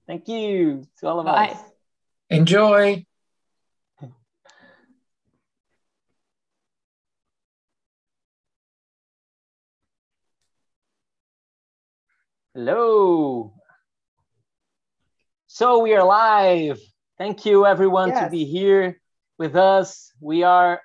Thank you to all of Bye. us. Enjoy. Hello. So we are live. Thank you everyone to be here with us. We are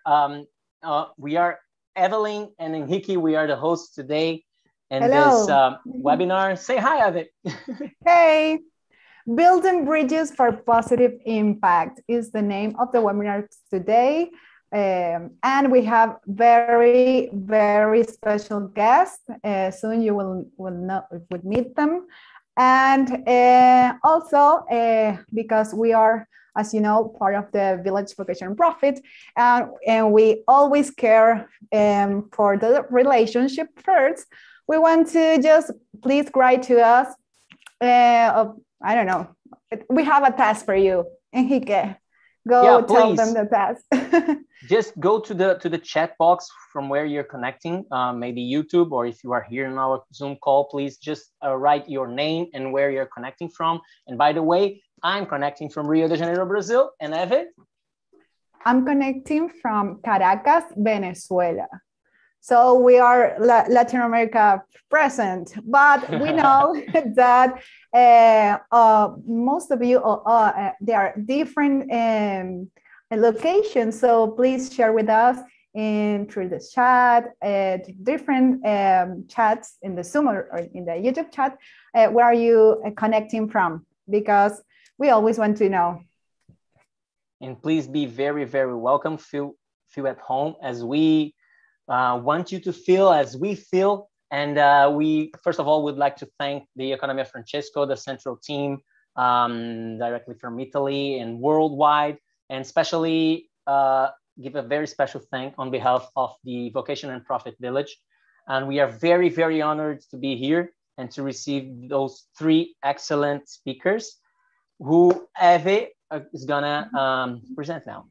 Evelyn and Enrique. We are the hosts today in this webinar. Say hi, Evelyn. Hey. Building Bridges for Positive Impact is the name of the webinar today. And we have very, very special guests. Soon you will meet them. And also, because we are, as you know, part of the Village Vocation and Profit, and we always care for the relationship first, we want to just please write to us. I don't know. We have a task for you, Enrique. Go tell them the task. Just go to the chat box from where you're connecting, maybe YouTube, or if you are here in our Zoom call, please just write your name and where you're connecting from. And by the way, I'm connecting from Rio de Janeiro, Brazil. And Eve? I'm connecting from Caracas, Venezuela. So we are Latin America present, but we know that most of you, there are different locations. So please share with us through the chat, different chats in the Zoom or in the YouTube chat. Where are you connecting from? Because we always want to know. And please be very, very welcome. Feel at home as we want you to feel as we feel. And we, first of all, would like to thank the Economy of Francesco, the central team, directly from Italy and worldwide, and especially give a very special thank on behalf of the Vocation and Profit Village. And we are very, very honored to be here and to receive those three excellent speakers who Eve is gonna present now.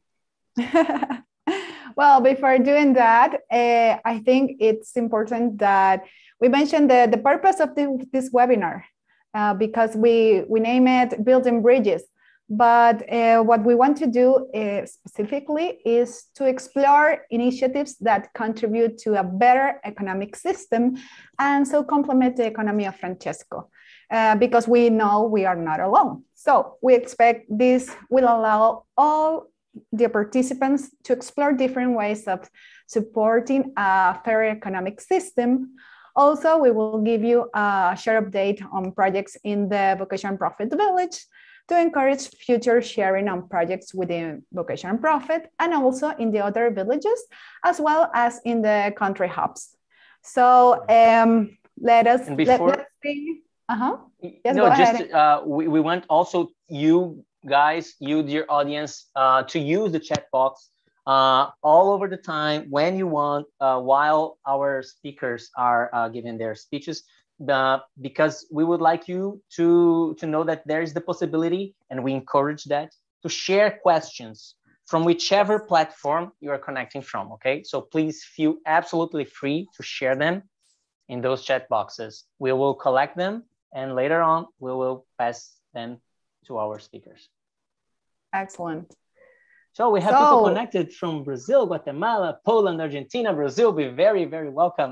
Well, before doing that, I think it's important that we mention the purpose of this webinar, because we name it Building Bridges. But what we want to do specifically is to explore initiatives that contribute to a better economic system and so complement the economy of Francesco, because we know we are not alone. So we expect this will allow all the participants to explore different ways of supporting a fair economic system. Also, we will give you a short update on projects in the Vocation and Profit Village to encourage future sharing on projects within Vocation and Profit and also in the other villages, as well as in the country hubs. So let's see. Yes, no, just we want also you guys, you dear audience, to use the chat box all over the time when you want, while our speakers are giving their speeches, because we would like you to know that there is the possibility, and we encourage that, to share questions from whichever platform you are connecting from, okay? So please feel absolutely free to share them in those chat boxes. We will collect them, and later on, we will pass them to our speakers. Excellent. So we have people connected from Brazil, Guatemala, Poland, Argentina, Brazil. Be very, very welcome.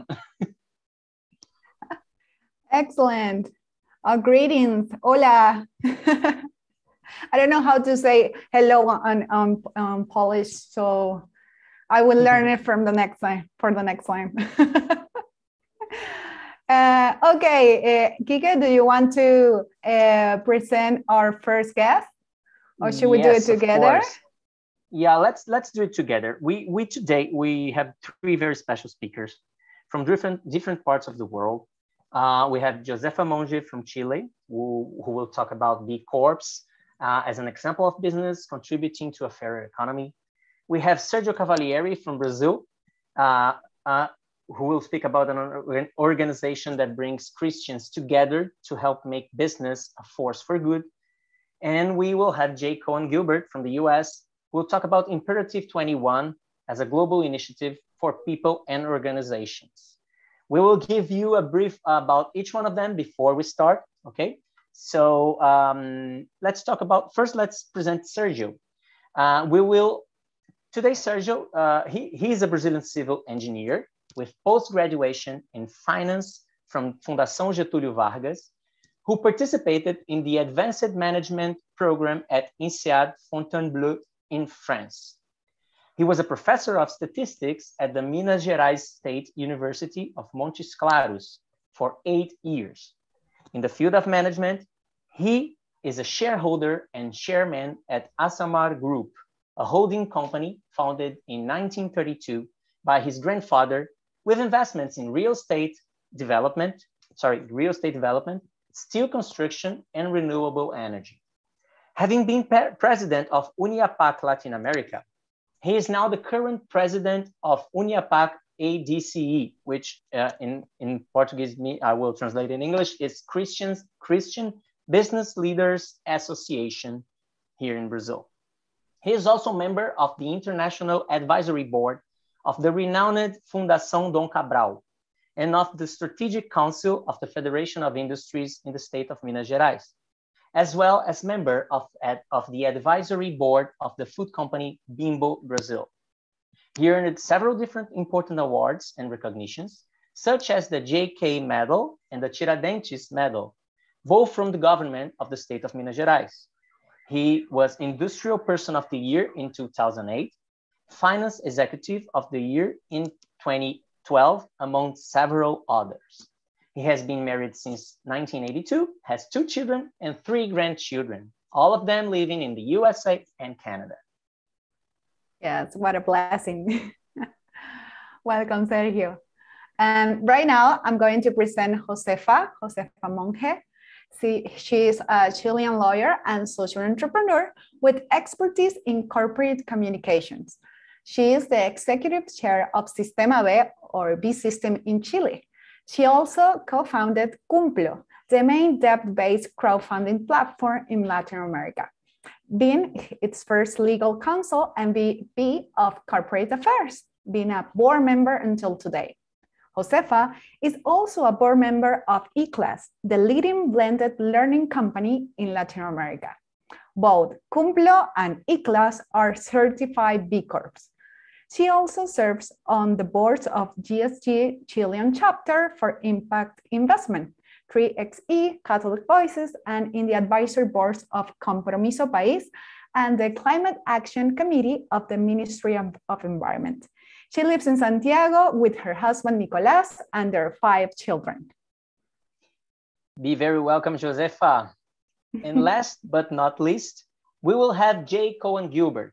Excellent. Greetings. Hola. I don't know how to say hello on Polish, so I will learn it from the next time, for the next time. Okay, Kike, do you want to present our first guest? Or should we do it together? Yeah, let's do it together. Today we have three very special speakers from different parts of the world. We have Josefa Monge from Chile, who will talk about B Corps as an example of business contributing to a fairer economy. We have Sergio Cavalieri from Brazil, who will speak about an organization that brings Christians together to help make business a force for good. And we will have J. Cohen Gilbert from the US, who will talk about Imperative 21 as a global initiative for people and organizations. We will give you a brief about each one of them before we start, okay? So let's talk about, first let's present Sergio. Today Sergio, he's a Brazilian civil engineer with post-graduation in finance from Fundação Getúlio Vargas, who participated in the advanced management program at INSEAD Fontainebleau in France. He was a professor of statistics at the Minas Gerais State University of Montes Claros for 8 years. In the field of management, he is a shareholder and chairman at Asamar Group, a holding company founded in 1932 by his grandfather, with investments in real estate development, steel construction, and renewable energy. Having been president of Uniapac Latin America, he is now the current president of Uniapac ADCE, which in Portuguese, I will translate in English, is Christian Business Leaders Association here in Brazil. He is also a member of the International Advisory Board of the renowned Fundação Dom Cabral and of the Strategic Council of the Federation of Industries in the state of Minas Gerais, as well as member of the advisory board of the food company Bimbo Brazil. He earned several different important awards and recognitions, such as the JK Medal and the Tiradentes Medal, both from the government of the state of Minas Gerais. He was Industrial Person of the Year in 2008, Finance Executive of the Year in 2012, among several others. He has been married since 1982, has 2 children and 3 grandchildren, all of them living in the USA and Canada. Yes, what a blessing. Welcome, Sergio. And right now, I'm going to present Josefa Monge. She is a Chilean lawyer and social entrepreneur with expertise in corporate communications. She is the executive chair of Sistema B, or B System in Chile. She also co-founded Cumplo, the main debt-based crowdfunding platform in Latin America, being its first legal counsel and VP of Corporate Affairs, being a board member until today. Josefa is also a board member of eClass, the leading blended learning company in Latin America. Both Cumplo and eClass are certified B Corps. She also serves on the boards of GSG Chilean chapter for impact investment, 3XE, Catholic Voices, and in the advisory boards of Compromiso País and the Climate Action Committee of the Ministry of Environment. She lives in Santiago with her husband, Nicolas, and their 5 children. Be very welcome, Josefa. And last but not least, we will have Jay Cohen Gilbert.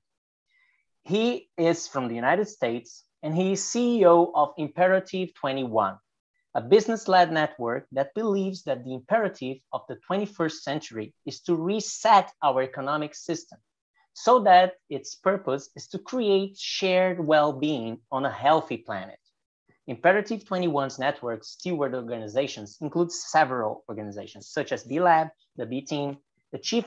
He is from the United States, and he is CEO of Imperative 21, a business-led network that believes that the imperative of the 21st century is to reset our economic system, so that its purpose is to create shared well-being on a healthy planet. Imperative 21's network steward organizations include several organizations, such as B-Lab, the B-Team, the Chief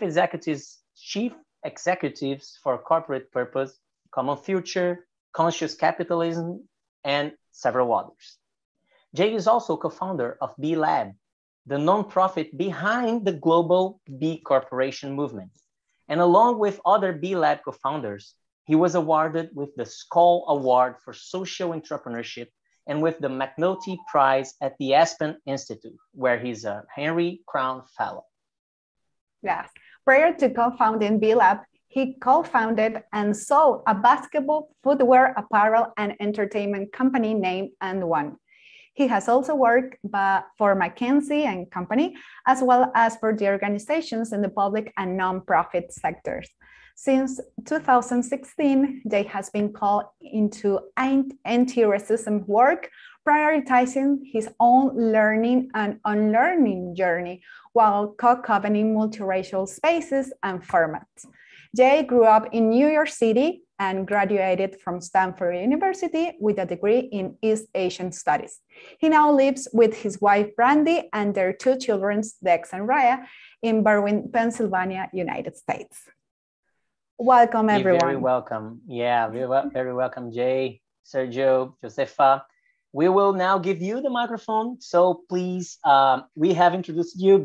Executives for Corporate Purpose, Common Future, Conscious Capitalism, and several others. Jay is also co-founder of B-Lab, the nonprofit behind the global B Corporation movement. And along with other B-Lab co-founders, he was awarded with the Skoll Award for Social Entrepreneurship and with the McNulty Prize at the Aspen Institute, where he's a Henry Crown Fellow. Yes. Prior to co-founding B-Lab, he co-founded and sold a basketball, footwear, apparel, and entertainment company named And One. He has also worked for McKinsey and Company, as well as for the organizations in the public and nonprofit sectors. Since 2016, Jay has been called into anti-racism work, prioritizing his own learning and unlearning journey while co-governing multiracial spaces and formats. Jay grew up in New York City and graduated from Stanford University with a degree in East Asian Studies. He now lives with his wife, Brandy, and their 2 children, Dex and Raya, in Berwyn, Pennsylvania, United States. Welcome, everyone. You're very welcome. Yeah, very welcome, Jay, Sergio, Josefa. We will now give you the microphone. So please, we have introduced you, but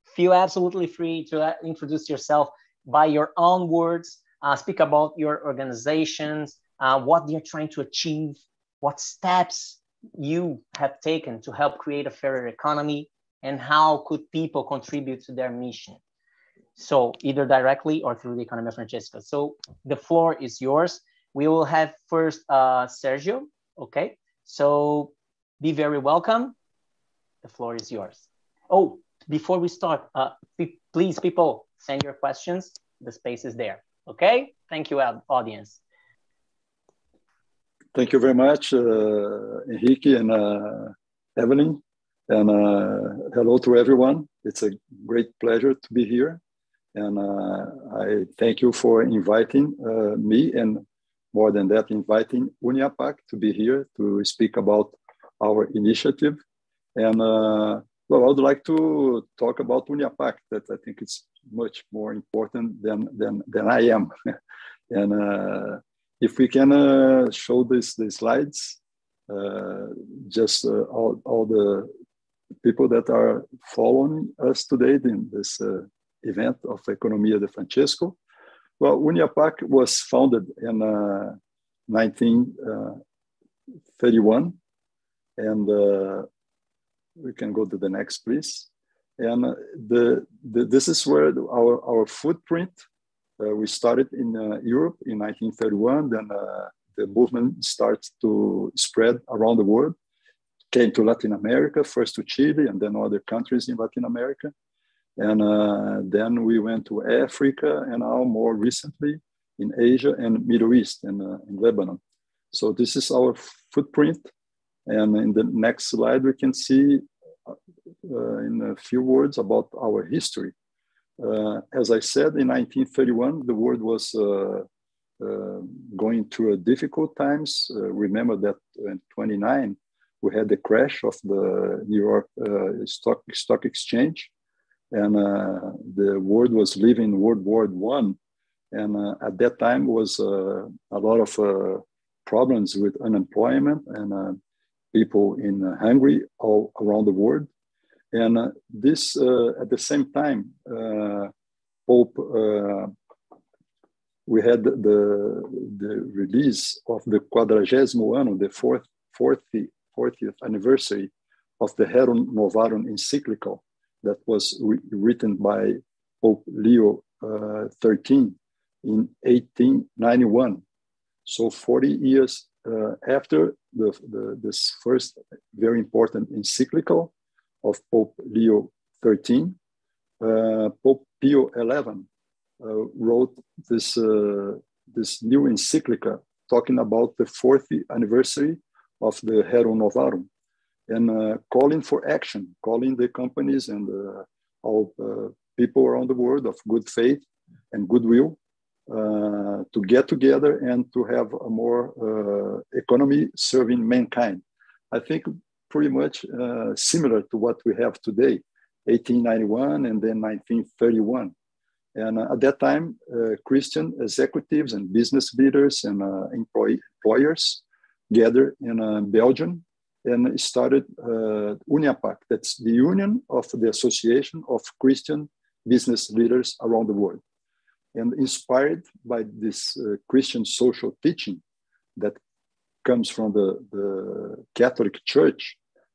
feel absolutely free to introduce yourself by your own words, speak about your organizations, what they're trying to achieve, what steps you have taken to help create a fairer economy, and how could people contribute to their mission. So either directly or through the Economy of Francesco. So the floor is yours. We will have first Sergio, okay? So be very welcome. The floor is yours. Oh, before we start, please, people, send your questions. The space is there, okay? Thank you, audience. Thank you very much, Enrique and Evelyn. And hello to everyone. It's a great pleasure to be here. And I thank you for inviting me, and more than that, inviting UniaPAC to be here to speak about our initiative. And well, I would like to talk about UniaPAC, that I think it's much more important than I am. And if we can show the slides, just all the people that are following us today in this event of Economy of Francesco. Well, UniaPAC was founded in 1931, and we can go to the next, please. And this is where our footprint. We started in Europe in 1931. Then the movement starts to spread around the world. Came to Latin America, first to Chile, and then other countries in Latin America. And then we went to Africa, and now more recently in Asia and Middle East and in Lebanon. So this is our footprint. And in the next slide, we can see in a few words about our history. As I said, in 1931, the world was going through difficult times. Remember that in 1929, we had the crash of the New York Stock Exchange. And the world was living World War I. And at that time was a lot of problems with unemployment and people in hungry all around the world. And this, at the same time, Pope, we had the release of the 40º anno, the 40th anniversary of the Rerum Novarum encyclical that was written by Pope Leo XIII in 1891. So 40 years after this first very important encyclical of Pope Leo XIII, Pope Pio XI wrote this new encyclical talking about the 40th anniversary of the Rerum Novarum, and calling for action, calling the companies and all people around the world of good faith and goodwill to get together and to have a more economy serving mankind. I think pretty much similar to what we have today, 1891 and then 1931. And at that time, Christian executives and business leaders and employers gathered in Belgium and started UniaPAC. That's the Union of the Association of Christian Business Leaders around the world. And inspired by this Christian social teaching that comes from the Catholic Church,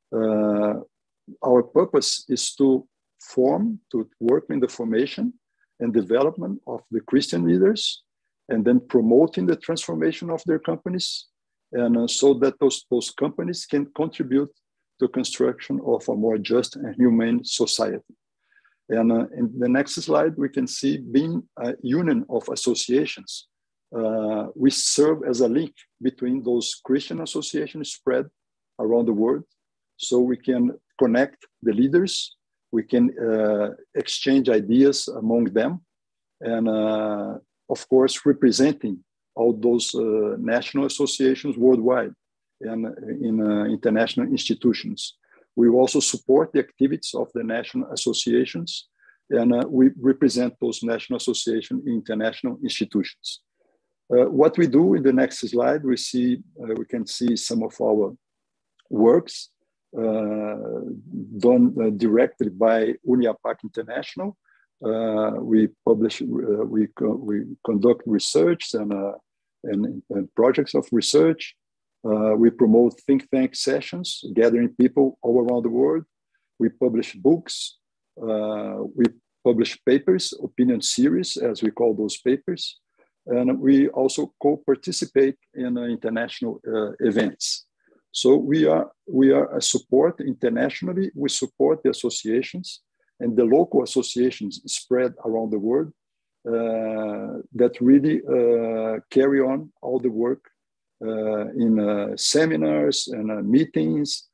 our purpose is to work in the formation and development of the Christian leaders, and then promoting the transformation of their companies, and so that those companies can contribute to construction of a more just and humane society. And in the next slide, we can see, being a union of associations, we serve as a link between those Christian associations spread around the world, so we can connect the leaders, we can exchange ideas among them, and of course, representing all those national associations worldwide and in international institutions. We also support the activities of the national associations, and we represent those national associations in international institutions. What we do in the next slide, we can see some of our works. done directly by Uniapac International. We publish, we conduct research and projects of research. We promote think tank sessions, gathering people all around the world. We publish books. We publish papers, opinion series, as we call those papers. And we also co-participate in international events. So we are a support internationally. We support the associations and the local associations spread around the world that really carry on all the work in seminars and meetings,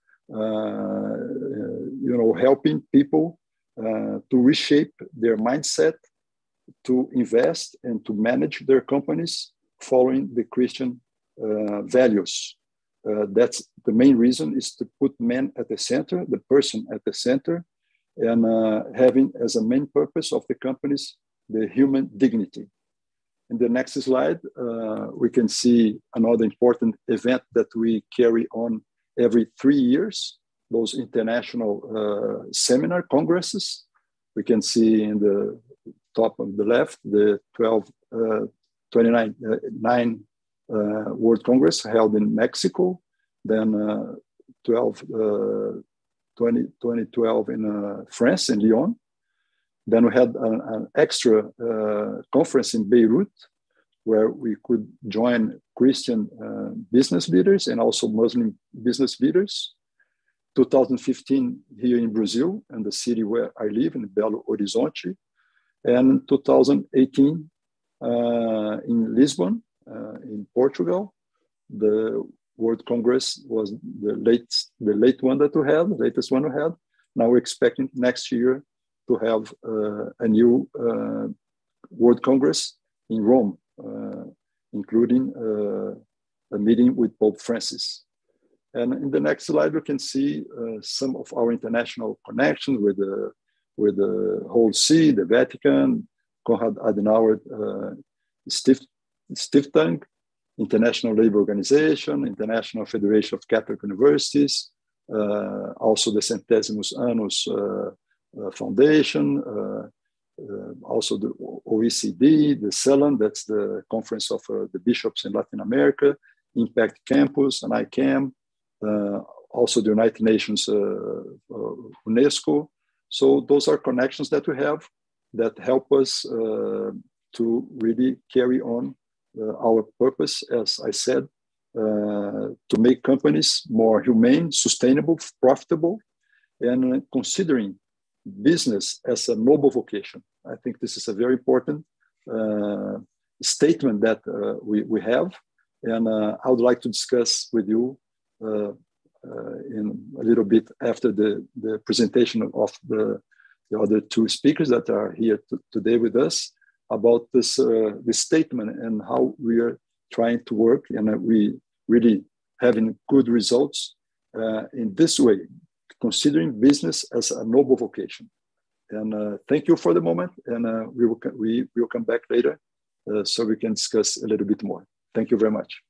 helping people to reshape their mindset, to invest and to manage their companies following the Christian values. That's the main reason, is to put man at the center, the person at the center, and having as a main purpose of the companies the human dignity. In the next slide, we can see another important event that we carry on every 3 years, those international seminar congresses. We can see in the top of the left, the 29 World Congress held in Mexico, then 2012 in France, in Lyon. Then we had an extra conference in Beirut, where we could join Christian business leaders and also Muslim business leaders. 2015 here in Brazil, in the city where I live, in Belo Horizonte. And 2018 in Lisbon, in Portugal. The World Congress was the latest one we had. Now we're expecting next year to have a new World Congress in Rome, including a meeting with Pope Francis. And in the next slide, we can see some of our international connections with the Holy See, the Vatican, Konrad Adenauer Stiftung, International Labour Organization, International Federation of Catholic Universities, also the Centésimos Annus Foundation, also the OECD, the CELAN, that's the Conference of the Bishops in Latin America, Impact Campus, and ICAM, also the United Nations UNESCO. So those are connections that we have that help us to really carry on our purpose, as I said, to make companies more humane, sustainable, profitable, and considering business as a noble vocation. I think this is a very important statement that we have, and I would like to discuss with you in a little bit after the presentation of the other two speakers that are here today with us, about this statement and how we are trying to work, and we really having good results in this way, considering business as a noble vocation. And thank you for the moment, and we will come back later so we can discuss a little bit more. Thank you very much.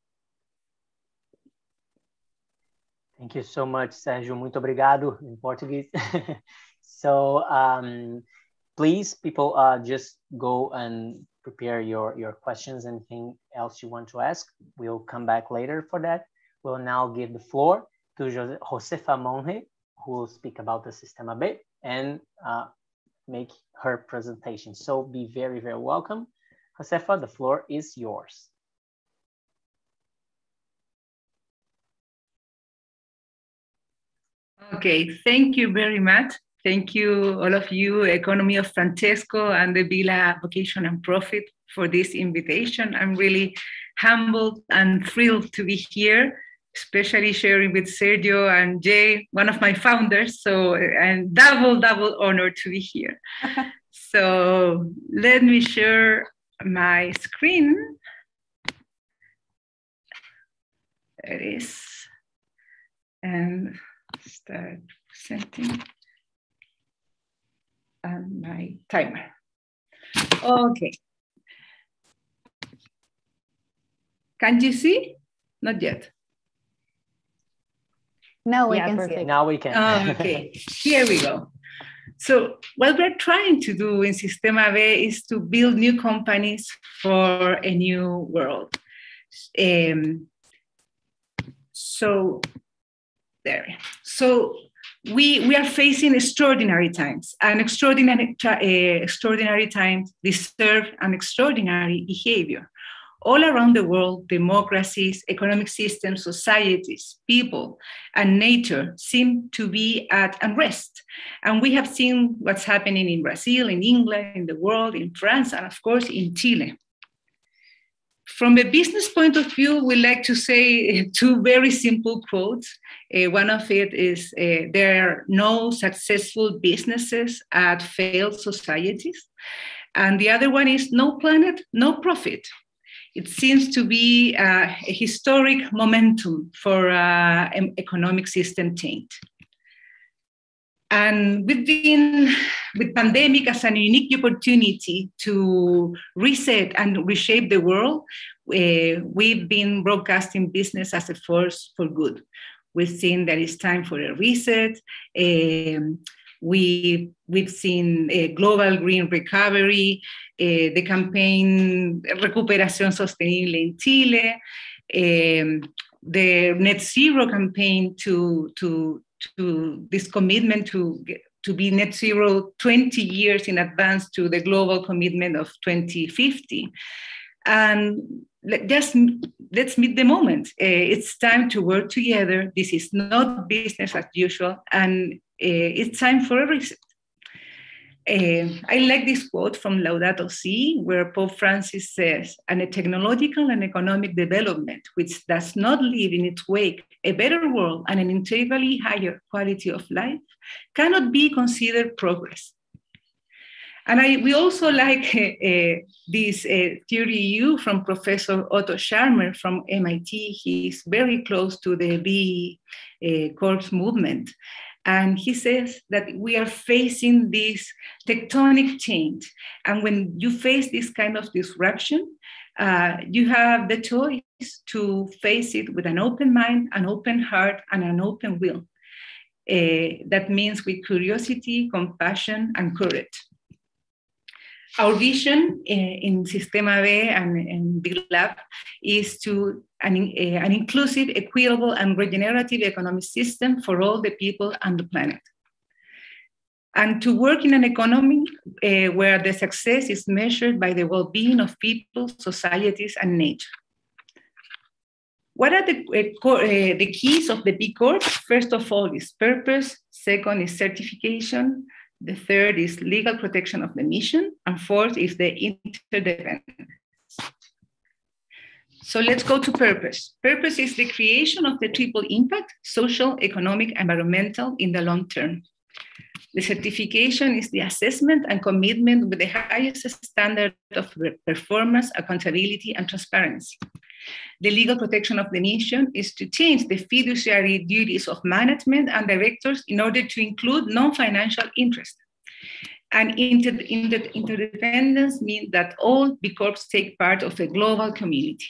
Thank you so much, Sérgio. Muito obrigado in Portuguese. So please, people, just go and prepare your questions and anything else you want to ask. We'll come back later for that. We'll now give the floor to Josefa Monge, who will speak about the Sistema B and make her presentation. So be very, very welcome. Josefa, the floor is yours. Okay, thank you very much. Thank you, all of you, Economy of Francesco and the Villa Vocation and Profit, for this invitation. I'm really humbled and thrilled to be here, especially sharing with Sergio and Jay, one of my founders. So, and double honor to be here. So let me share my screen. There it is. And start presenting. And my timer. Okay. Can you see? Not yet. Now we Yeah, can perfect. see it. Now we can. Okay, here we go. So what we're trying to do in Sistema B is to build new companies for a new world. So we are facing extraordinary times, and extraordinary times deserve an extraordinary behavior. All around the world, democracies, economic systems, societies, people, and nature seem to be at unrest. And we have seen what's happening in Brazil, in England, in the world, in France, and of course in Chile. From a business point of view, we like to say two very simple quotes. One of it is, there are no successful businesses at failed societies. And the other one is, no planet, no profit. It seems to be a historic momentum for an economic system change. And we've been with pandemic as a unique opportunity to reset and reshape the world. We've been broadcasting business as a force for good. We've seen that it's time for a reset. We've seen a global green recovery, the campaign Recuperación Sostenible in Chile, the net zero campaign to this commitment to be net zero 20 years in advance to the global commitment of 2050. And let's meet the moment. It's time to work together. This is not business as usual, and it's time for a reset. I like this quote from Laudato Si, where Pope Francis says, "And a technological and economic development which does not leave in its wake a better world and an integrally higher quality of life cannot be considered progress." And we also like this theory U from Professor Otto Scharmer from MIT. He's very close to the B Corps movement. And he says that we are facing this tectonic change. And when you face this kind of disruption, you have the choice to face it with an open mind, an open heart, and an open will. That means with curiosity, compassion, and courage. Our vision in Sistema B and Big Lab is to an inclusive, equitable, and regenerative economic system for all the people and the planet. And to work in an economy where the success is measured by the well-being of people, societies, and nature. What are the keys of the B Corp? First of all is purpose. Second is certification. The third is legal protection of the mission. And fourth is the interdependence. So let's go to purpose. Purpose is the creation of the triple impact: social, economic, environmental in the long term. The certification is the assessment and commitment with the highest standard of performance, accountability, and transparency. The legal protection of the mission is to change the fiduciary duties of management and directors in order to include non-financial interest. And interdependence means that all B Corps take part of a global community.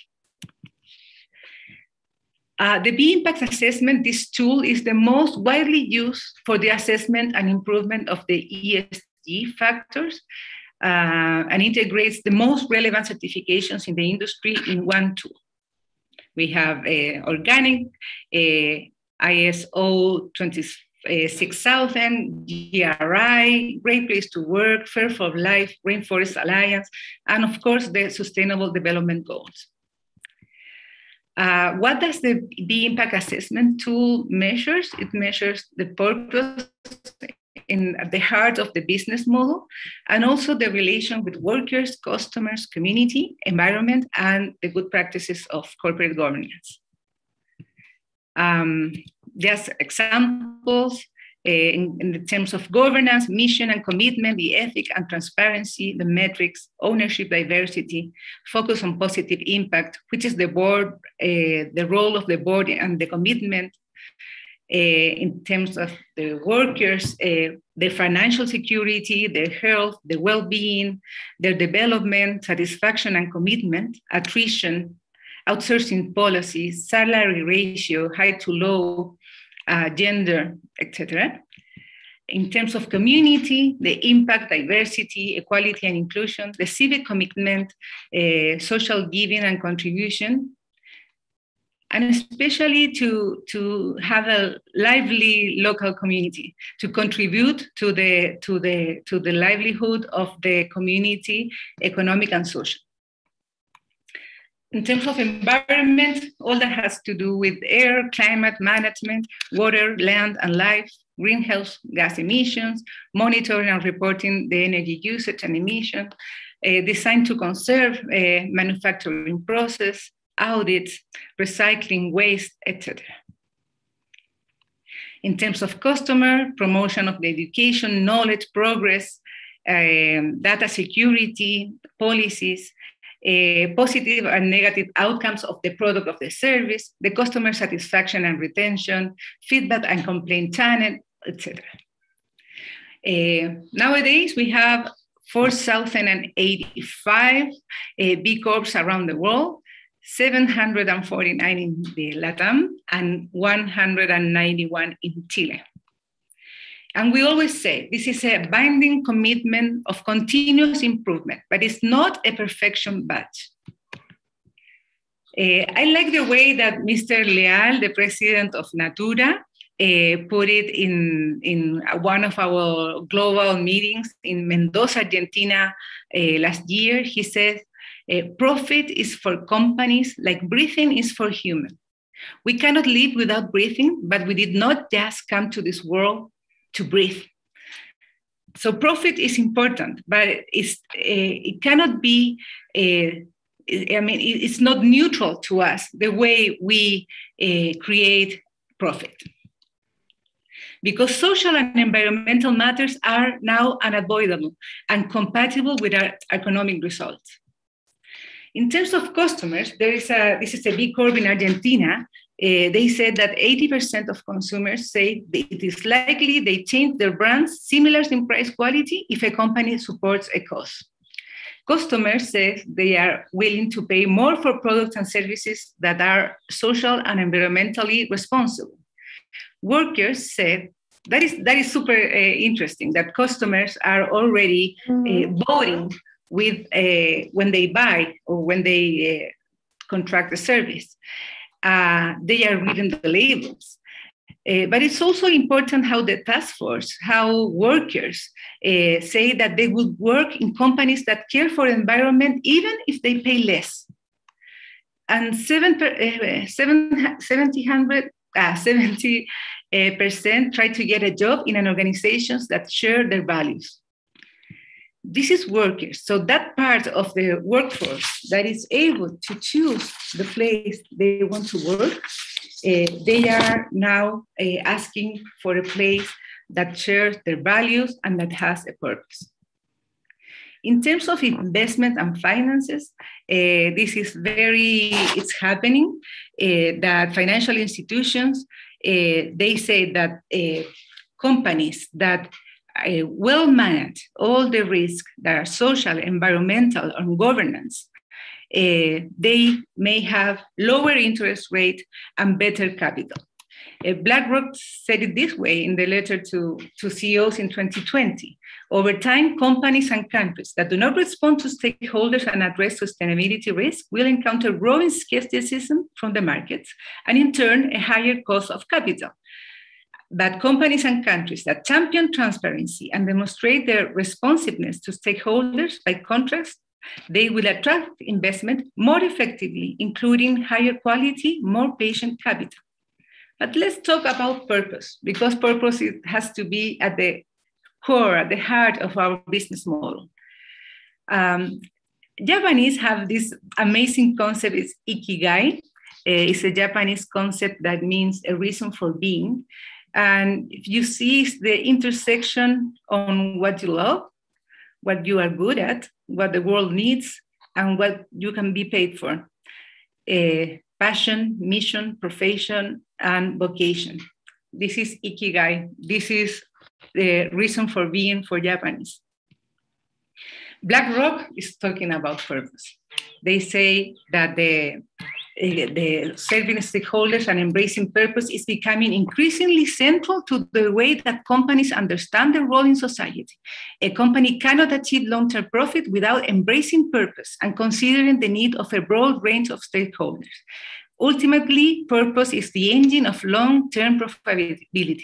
The B Impact Assessment, this tool, is the most widely used for the assessment and improvement of the ESG factors and integrates the most relevant certifications in the industry in one tool. We have organic, ISO 26000, GRI, Great Place to Work, Fair for Life, Rainforest Alliance, and of course the Sustainable Development Goals. What does the B Impact Assessment tool measure? It measures the purpose at the heart of the business model, and also the relation with workers, customers, community, environment, and the good practices of corporate governance. Just examples in the terms of governance, mission and commitment, the ethic and transparency, the metrics, ownership, diversity, focus on positive impact, which is the board, the role of the board and the commitment in terms of the workers, their financial security, their health, their well-being, their development, satisfaction and commitment, attrition, outsourcing policies, salary ratio, high to low, gender, etc. In terms of community, the impact, diversity, equality, and inclusion, the civic commitment, social giving and contribution, and especially to have a lively local community, to contribute to the livelihood of the community, economic and social. In terms of environment, all that has to do with air, climate management, water, land, and life, greenhouse gas emissions, monitoring and reporting the energy usage and emission, designed to conserve manufacturing process, audits, recycling, waste, etc. In terms of customer, promotion of the education, knowledge, progress, data security, policies, positive and negative outcomes of the product of the service, the customer satisfaction and retention, feedback and complaint channel, etc. Nowadays, we have 4,085 B Corps around the world, 749 in the LATAM, and 191 in Chile. And we always say this is a binding commitment of continuous improvement, but it's not a perfection badge. I like the way that Mr. Leal, the president of Natura, put it in one of our global meetings in Mendoza, Argentina last year. He said, profit is for companies like breathing is for humans. We cannot live without breathing, but we did not just come to this world to breathe. So profit is important, but it cannot be, it's not neutral to us the way we create profit. Because social and environmental matters are now unavoidable and compatible with our economic results. In terms of customers, this is a B Corp in Argentina. They said that 80% of consumers say it is likely they change their brands similar in price quality if a company supports a cause. Customers say they are willing to pay more for products and services that are social and environmentally responsible. Workers said that is super interesting, that customers are already voting with when they buy or when they contract a service. They are reading the labels. But it's also important how the task force, how workers say that they would work in companies that care for the environment even if they pay less. And 70% try to get a job in an organizations that share their values. This is workers. So that part of the workforce that is able to choose the place they want to work, they are now asking for a place that shares their values and that has a purpose. In terms of investment and finances, this is it's happening, that financial institutions, they say that companies that well manage all the risks that are social, environmental, and governance, they may have lower interest rate and better capital. BlackRock said it this way in the letter to CEOs in 2020. Over time, companies and countries that do not respond to stakeholders and address sustainability risk will encounter growing skepticism from the markets and in turn, a higher cost of capital. But companies and countries that champion transparency and demonstrate their responsiveness to stakeholders, by contrast, they will attract investment more effectively, including higher quality, more patient capital. But let's talk about purpose, because purpose has to be at the core, at the heart of our business model. Japanese have this amazing concept, it's ikigai. It's a Japanese concept that means a reason for being. And if you see the intersection on what you love, what you are good at, what the world needs, and what you can be paid for. Passion, mission, profession, and vocation. This is ikigai. This is the reason for being for Japanese. BlackRock is talking about purpose. They say that the serving stakeholders and embracing purpose is becoming increasingly central to the way that companies understand their role in society. A company cannot achieve long-term profit without embracing purpose and considering the need of a broad range of stakeholders. Ultimately, purpose is the engine of long-term profitability.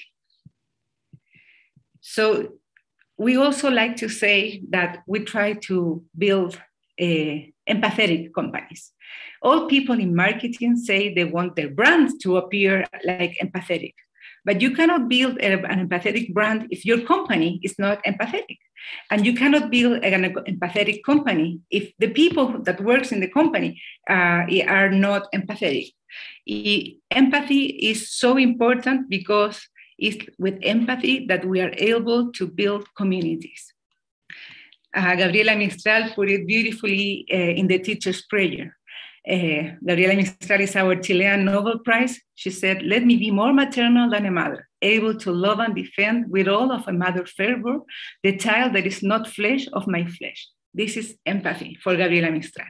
So we also like to say that we try to build empathetic companies. All people in marketing say they want their brands to appear like empathetic, but you cannot build an empathetic brand if your company is not empathetic. And you cannot build an empathetic company if the people that works in the company are not empathetic. Empathy is so important because it's with empathy that we are able to build communities. Gabriela Mistral put it beautifully in the teacher's prayer. Gabriela Mistral is our Chilean Nobel Prize. She said, "Let me be more maternal than a mother, able to love and defend with all of a mother fervor the child that is not flesh of my flesh." This is empathy for Gabriela Mistral.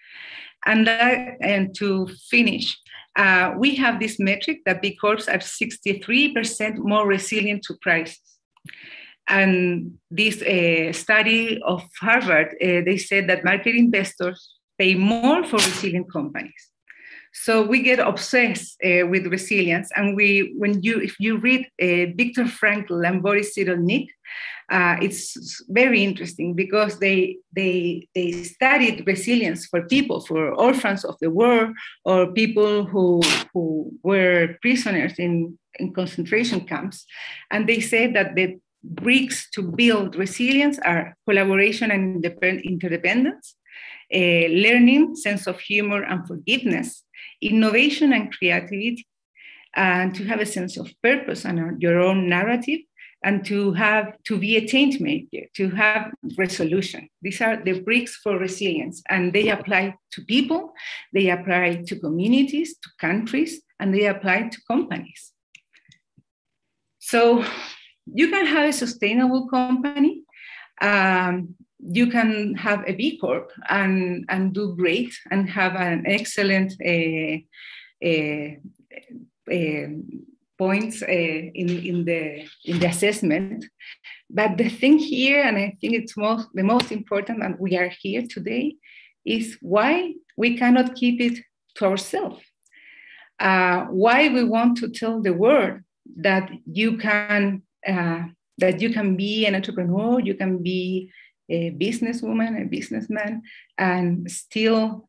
And to finish, we have this metric that B Corps are 63% more resilient to crisis. And this study of Harvard, they said that market investors pay more for resilient companies. So we get obsessed with resilience. And if you read Viktor Frankl and Boris Cyrulnik, it's very interesting because they studied resilience for people, for orphans of the war, or people who were prisoners in concentration camps. And they said that the bricks to build resilience are collaboration and interdependence, learning, sense of humor and forgiveness, innovation and creativity, and to have a sense of purpose and your own narrative, and to be a change maker, to have resolution. These are the bricks for resilience, and they apply to people, they apply to communities, to countries, and they apply to companies. So you can have a sustainable company, you can have a B Corp and do great and have an excellent points in the assessment. But the thing here, and I think it's the most important, and we are here today, is why we cannot keep it to ourselves. Why we want to tell the world that you can be an entrepreneur, you can be a businesswoman, a businessman, and still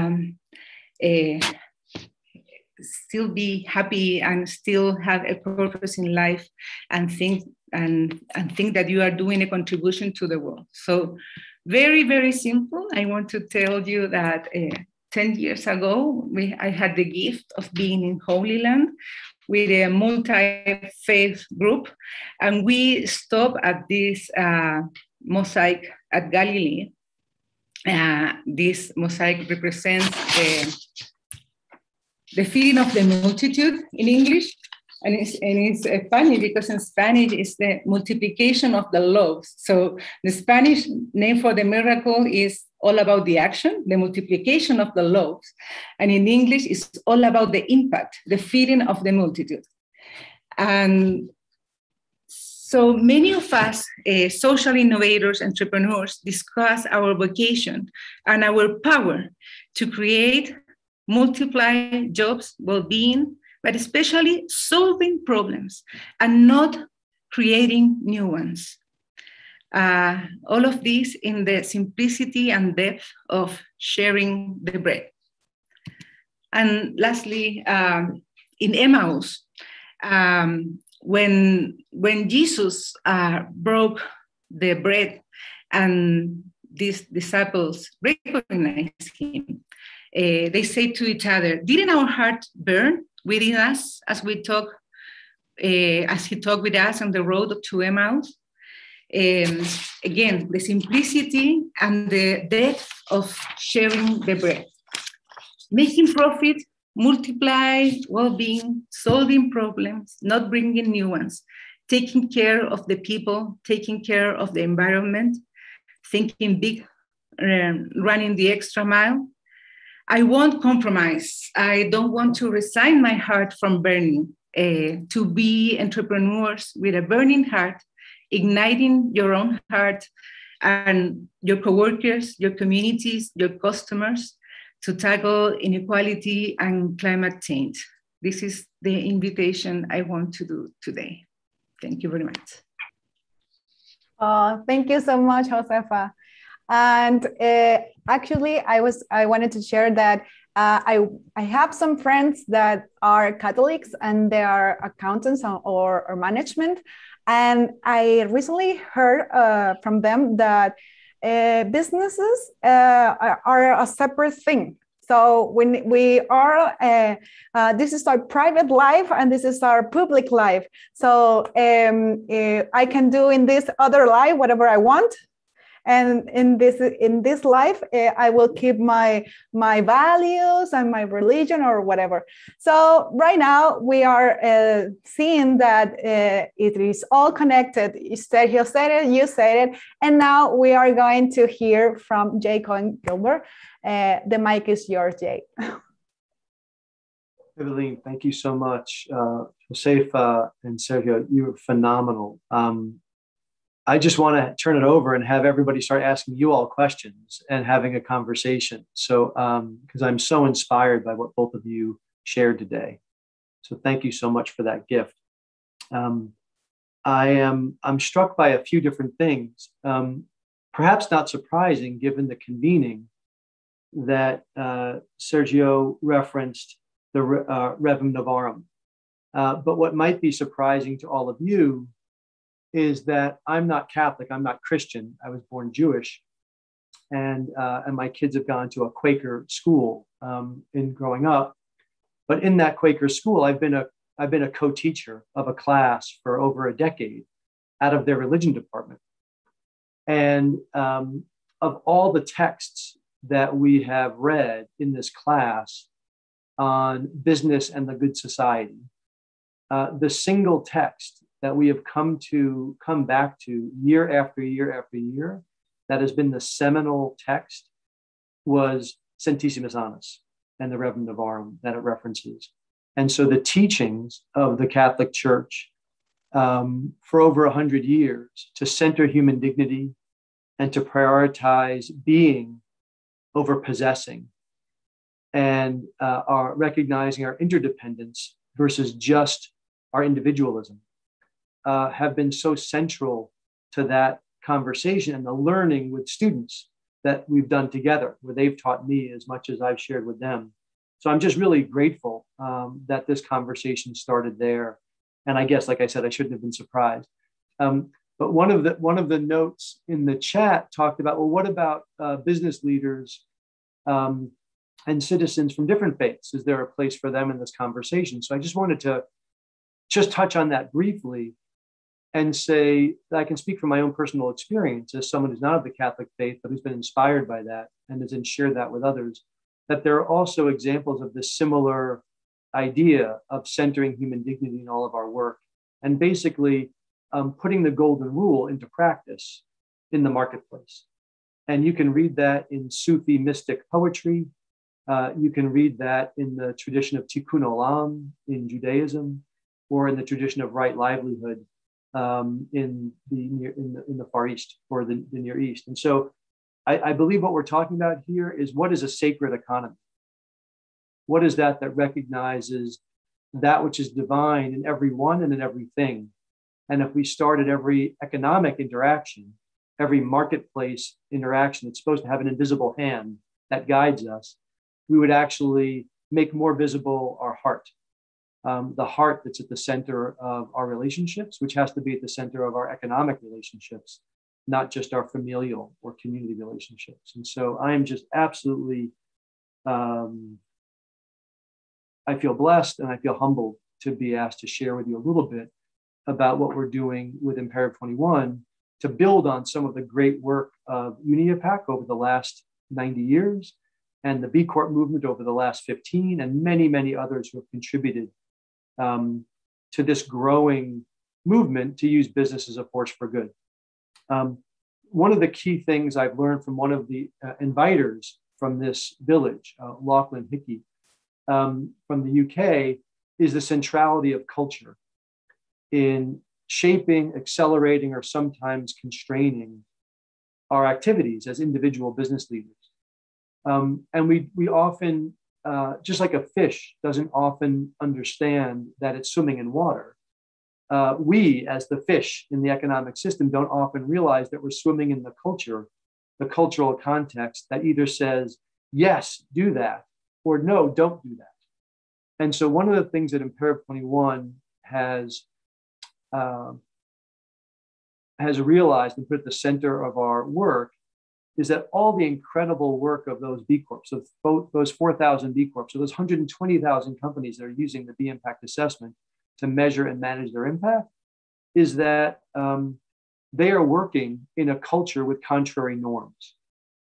be happy and still have a purpose in life, and think that you are doing a contribution to the world. So very, very simple. I want to tell you that 10 years ago, I had the gift of being in Holy Land with a multi-faith group, and we stopped at this mosaic at Galilee. This mosaic represents the feeding of the multitude in English, and it's funny because in Spanish it's the multiplication of the loaves. So the Spanish name for the miracle is all about the action, the multiplication of the loaves, and in English it's all about the impact, the feeding of the multitude. And so many of us, social innovators, entrepreneurs, discuss our vocation and our power to create, multiply jobs, well-being, but especially solving problems and not creating new ones. All of this in the simplicity and depth of sharing the bread. And lastly, in Emmaus, when Jesus broke the bread and these disciples recognized him, they say to each other, "Didn't our heart burn within us as he talked with us on the road to Emmaus?" Again, the simplicity and the depth of sharing the bread. Making profit, multiply well-being, solving problems, not bringing new ones, taking care of the people, taking care of the environment, thinking big, running the extra mile, I won't compromise. I don't want to resign my heart from burning. To be entrepreneurs with a burning heart, igniting your own heart and your coworkers, your communities, your customers to tackle inequality and climate change. This is the invitation I want to do today. Thank you very much. Thank you so much, Josefa. And actually, I wanted to share that I have some friends that are Catholics and they are accountants or management. And I recently heard from them that businesses are a separate thing. So when we are, this is our private life and this is our public life. So I can do in this other life whatever I want. And in this life, I will keep my values and my religion or whatever. So right now we are seeing that it is all connected. Sergio said it, you said it, and now we are going to hear from Jay Cohen-Gilbert. The mic is yours, Jay. Evelyn, thank you so much. Josefa and Sergio, you were phenomenal. I just want to turn it over and have everybody start asking you all questions and having a conversation. So, because I'm so inspired by what both of you shared today. So thank you so much for that gift. I'm struck by a few different things, perhaps not surprising given the convening that Sergio referenced the Revum Novarum. But what might be surprising to all of you is that I'm not Catholic, I'm not Christian. I was born Jewish, and my kids have gone to a Quaker school in growing up. But in that Quaker school, I've been a co-teacher of a class for over a decade out of their religion department. And of all the texts that we have read in this class on business and the good society, the single text that we have come back to year after year after year, that has been the seminal text, was Centesimus Annus and the Revum Novarum that it references. And so the teachings of the Catholic Church for over 100 years to center human dignity and to prioritize being over possessing, and are recognizing our interdependence versus just our individualism, have been so central to that conversation and the learning with students that we've done together, where they've taught me as much as I've shared with them. So I'm just really grateful that this conversation started there. And I guess, like I said, I shouldn't have been surprised. But one of the notes in the chat talked about, well, what about business leaders and citizens from different faiths? Is there a place for them in this conversation? So I just wanted to just touch on that briefly and say that I can speak from my own personal experience as someone who's not of the Catholic faith, but who's been inspired by that and has shared that with others, that there are also examples of this similar idea of centering human dignity in all of our work and basically putting the golden rule into practice in the marketplace. And you can read that in Sufi mystic poetry. You can read that in the tradition of Tikkun Olam in Judaism, or in the tradition of right livelihood in the Far East or the Near East. And so I believe what we're talking about here is, what is a sacred economy? What is that recognizes that which is divine in everyone and in everything? And if we started every economic interaction, every marketplace interaction that's supposed to have an invisible hand that guides us, we would actually make more visible our heart. The heart that's at the center of our relationships, which has to be at the center of our economic relationships, not just our familial or community relationships. And so I'm just absolutely, I feel blessed and I feel humbled to be asked to share with you a little bit about what we're doing with Imperative 21 to build on some of the great work of UniAPAC over the last 90 years and the B Corp movement over the last 15, and many, many others who have contributed to this growing movement to use business as a force for good. One of the key things I've learned from one of the inviters from this village, Lachlan Hickey, from the UK, is the centrality of culture in shaping, accelerating, or sometimes constraining our activities as individual business leaders. And we often, just like a fish doesn't often understand that it's swimming in water, we as the fish in the economic system don't often realize that we're swimming in the culture, the cultural context that either says, yes, do that, or no, don't do that. And so one of the things that Imperative 21 has realized and put at the center of our work is that all the incredible work of those B Corps, so those 4,000 B Corps, so those 120,000 companies that are using the B Impact Assessment to measure and manage their impact, is that they are working in a culture with contrary norms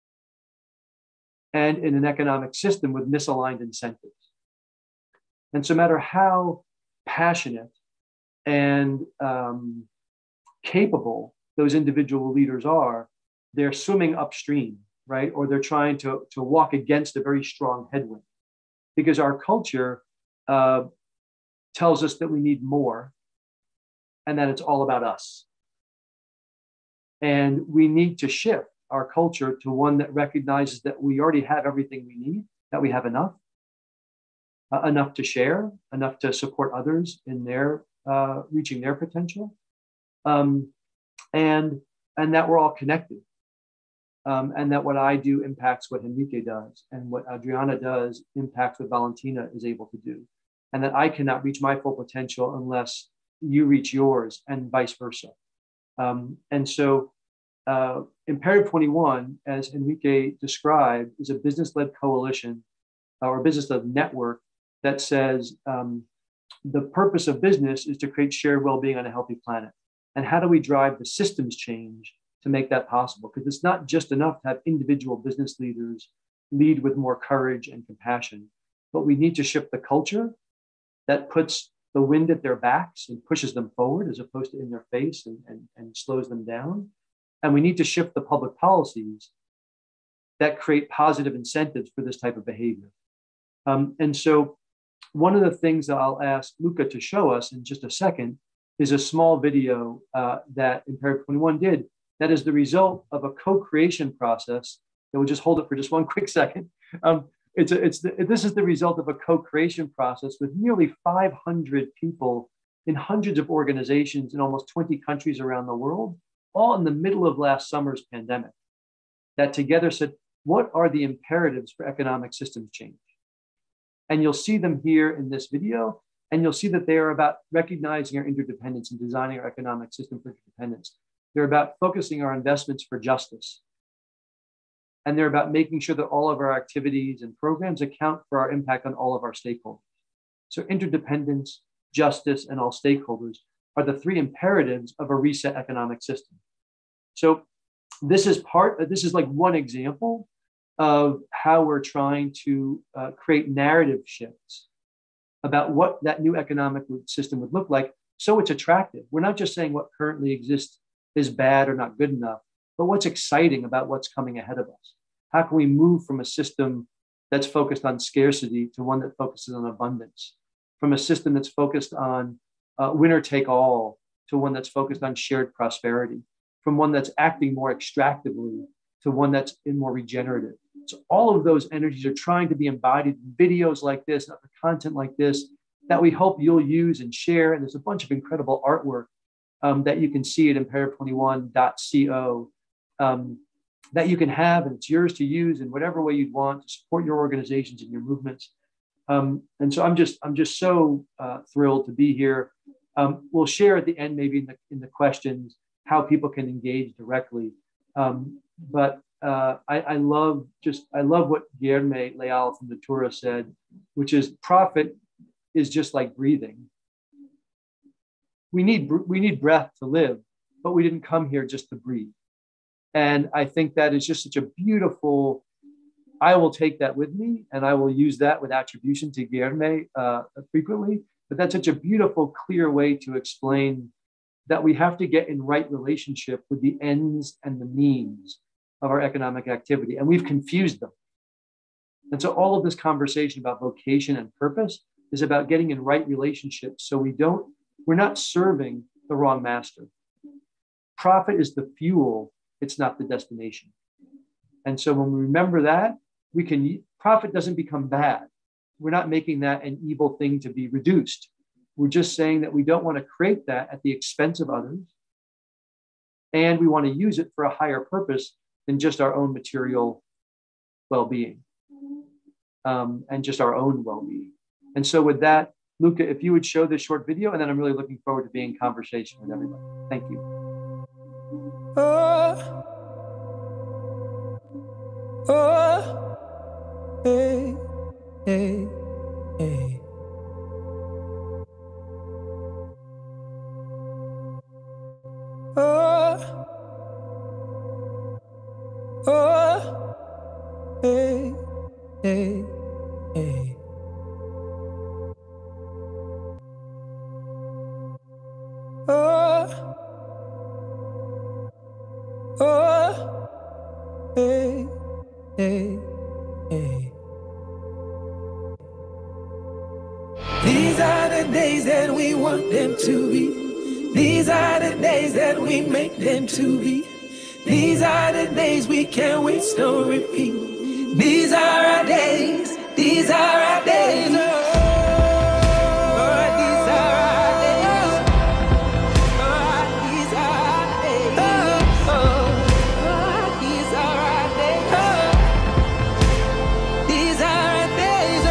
and in an economic system with misaligned incentives. And so no matter how passionate and capable those individual leaders are, they're swimming upstream, right? Or they're trying to walk against a very strong headwind, because our culture tells us that we need more and that it's all about us. And we need to shift our culture to one that recognizes that we already have everything we need, that we have enough to share, enough to support others in their reaching their potential, and that we're all connected. And that what I do impacts what Enrique does, and what Adriana does impacts what Valentina is able to do. And that I cannot reach my full potential unless you reach yours, and vice versa. And so Imperative 21, as Enrique described, is a business-led coalition or a business-led network that says the purpose of business is to create shared well-being on a healthy planet. And how do we drive the systems change to make that possible? Because it's not just enough to have individual business leaders lead with more courage and compassion, but we need to shift the culture that puts the wind at their backs and pushes them forward as opposed to in their face and slows them down. And we need to shift the public policies that create positive incentives for this type of behavior. And so one of the things that I'll ask Luca to show us in just a second is a small video that Imperative 21 did that is the result of a co-creation process. And we'll just hold it for just one quick second. This is the result of a co-creation process with nearly 500 people in hundreds of organizations in almost 20 countries around the world, all in the middle of last summer's pandemic, that together said, what are the imperatives for economic systems change? And you'll see them here in this video, and you'll see that they are about recognizing our interdependence and designing our economic system for interdependence. They're about focusing our investments for justice. And they're about making sure that all of our activities and programs account for our impact on all of our stakeholders. So interdependence, justice, and all stakeholders are the three imperatives of a reset economic system. So this is like one example of how we're trying to create narrative shifts about what that new economic system would look like so it's attractive. We're not just saying what currently exists is bad or not good enough, but what's exciting about what's coming ahead of us. How can we move from a system that's focused on scarcity to one that focuses on abundance? From a system that's focused on winner take all to one that's focused on shared prosperity? From one that's acting more extractively to one that's more regenerative? So all of those energies are trying to be embodied in videos like this, other content like this, that we hope you'll use and share. And there's a bunch of incredible artwork that you can see at imperative21.co that you can have, and it's yours to use in whatever way you'd want to support your organizations and your movements. And so I'm just so thrilled to be here. We'll share at the end, maybe in the questions, how people can engage directly. But I love what Guilherme Leal from Natura said, which is profit is just like breathing. We need breath to live, but we didn't come here just to breathe. And I think that is just such a beautiful, I will take that with me and I will use that with attribution to Guilherme frequently, but that's such a beautiful, clear way to explain that we have to get in right relationship with the ends and the means of our economic activity. And we've confused them. And so all of this conversation about vocation and purpose is about getting in right relationships so we're not serving the wrong master. Profit is the fuel, it's not the destination. And so when we remember that, profit doesn't become bad. We're not making that an evil thing to be reduced. We're just saying that we don't want to create that at the expense of others. And we want to use it for a higher purpose than just our own material well-being and just our own well-being. And so with that, Luca, if you would show this short video, and then I'm really looking forward to being in conversation with everybody. Thank you. Hey, hey, hey. Hey, hey, hey. Hey, hey, hey. These are the days that we want them to be. These are the days that we make them to be. These are the days we can't waste or repeat. These are our days. These are our days. These are our days. These are our days. These are our days. These are our days.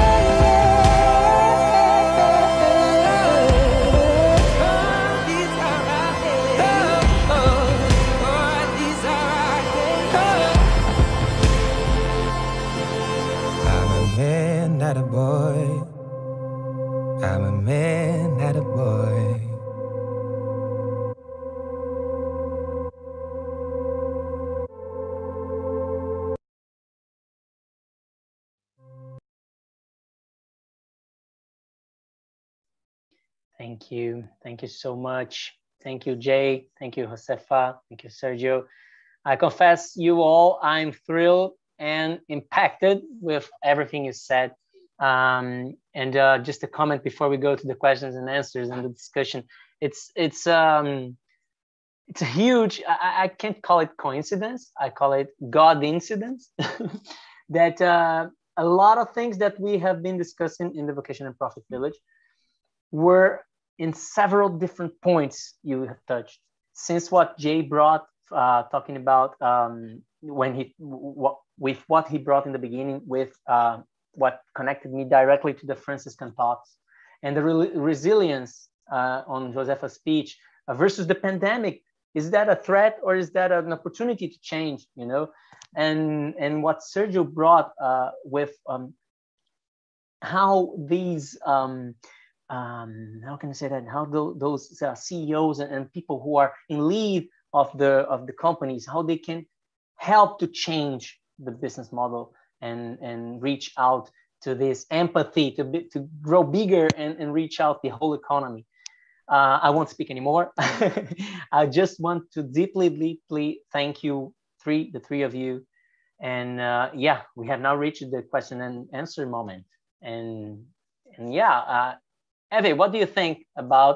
These are our days. I'm a man, not a boy. I'm a man, not a boy. Thank you. Thank you so much. Thank you, Jay. Thank you, Josefa. Thank you, Sergio. I confess you all, I'm thrilled and impacted with everything you said. Just a comment before we go to the questions and answers and the discussion. It's a huge, I can't call it coincidence. I call it God incidence that a lot of things that we have been discussing in the Vocation and Profit Village were in several different points you have touched. Since what Jay brought, talking about with what he brought in the beginning with what connected me directly to the Franciscan thoughts and the resilience on Josefa's speech versus the pandemic. Is that a threat or is that an opportunity to change, you know? And what Sergio brought with how these, how can I say that? How those CEOs and people who are in lead of the companies, how they can help to change the business model and reach out to this empathy to grow bigger and reach out the whole economy. I won't speak anymore. I just want to deeply thank you, the three of you. And yeah, we have now reached the question and answer moment. And yeah, Eve, what do you think about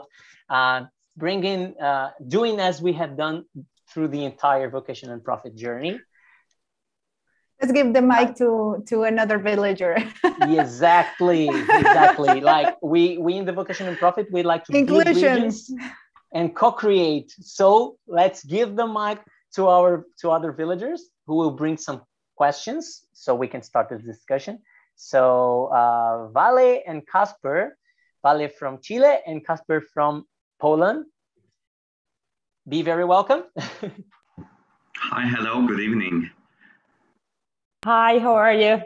doing as we have done through the entire Vocation and Profit journey? Let's give the mic to another villager. Exactly. Like we in the Vocation and Profit, we like to build bridges and co-create. So let's give the mic to other villagers who will bring some questions so we can start this discussion. So Vale and Kasper, Vale from Chile and Kasper from Poland. Be very welcome. Hi, hello, good evening. Hi, how are you?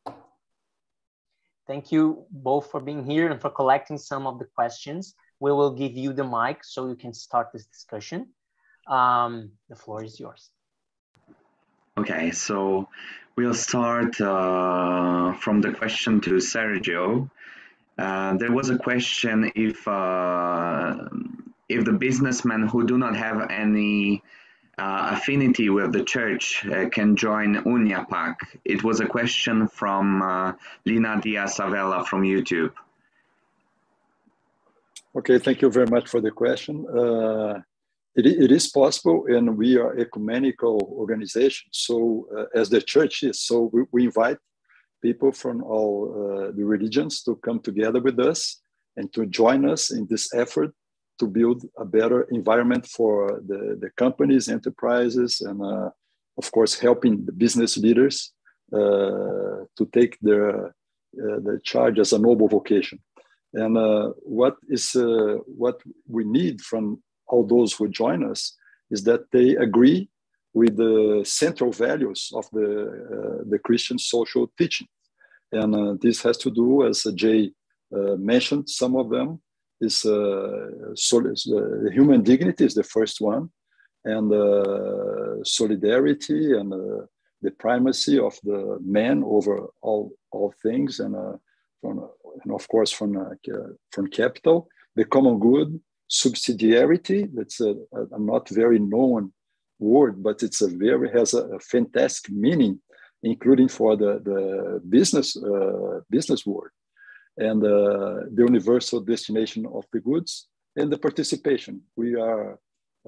Thank you both for being here and for collecting some of the questions. We will give you the mic so you can start this discussion. The floor is yours. Okay, so we'll start from the question to Sergio. There was a question if the businessmen who do not have any affinity with the church can join UNIAPAC? It was a question from Lina Diaz-Savella from YouTube. Okay, thank you very much for the question. It is possible, and we are ecumenical organization. So as the church is, so we invite people from all the religions to come together with us and to join us in this effort to build a better environment for the companies, enterprises, and of course, helping the business leaders to take their charge as a noble vocation. And what we need from all those who join us is that they agree with the central values of the Christian social teaching. And this has to do, as Jay mentioned, some of them is human dignity is the first one, and solidarity and the primacy of the man over all things, and of course from capital, the common good, subsidiarity. That's a not very known word, but it's has a fantastic meaning, including for the business world, and the universal destination of the goods, and the participation. We are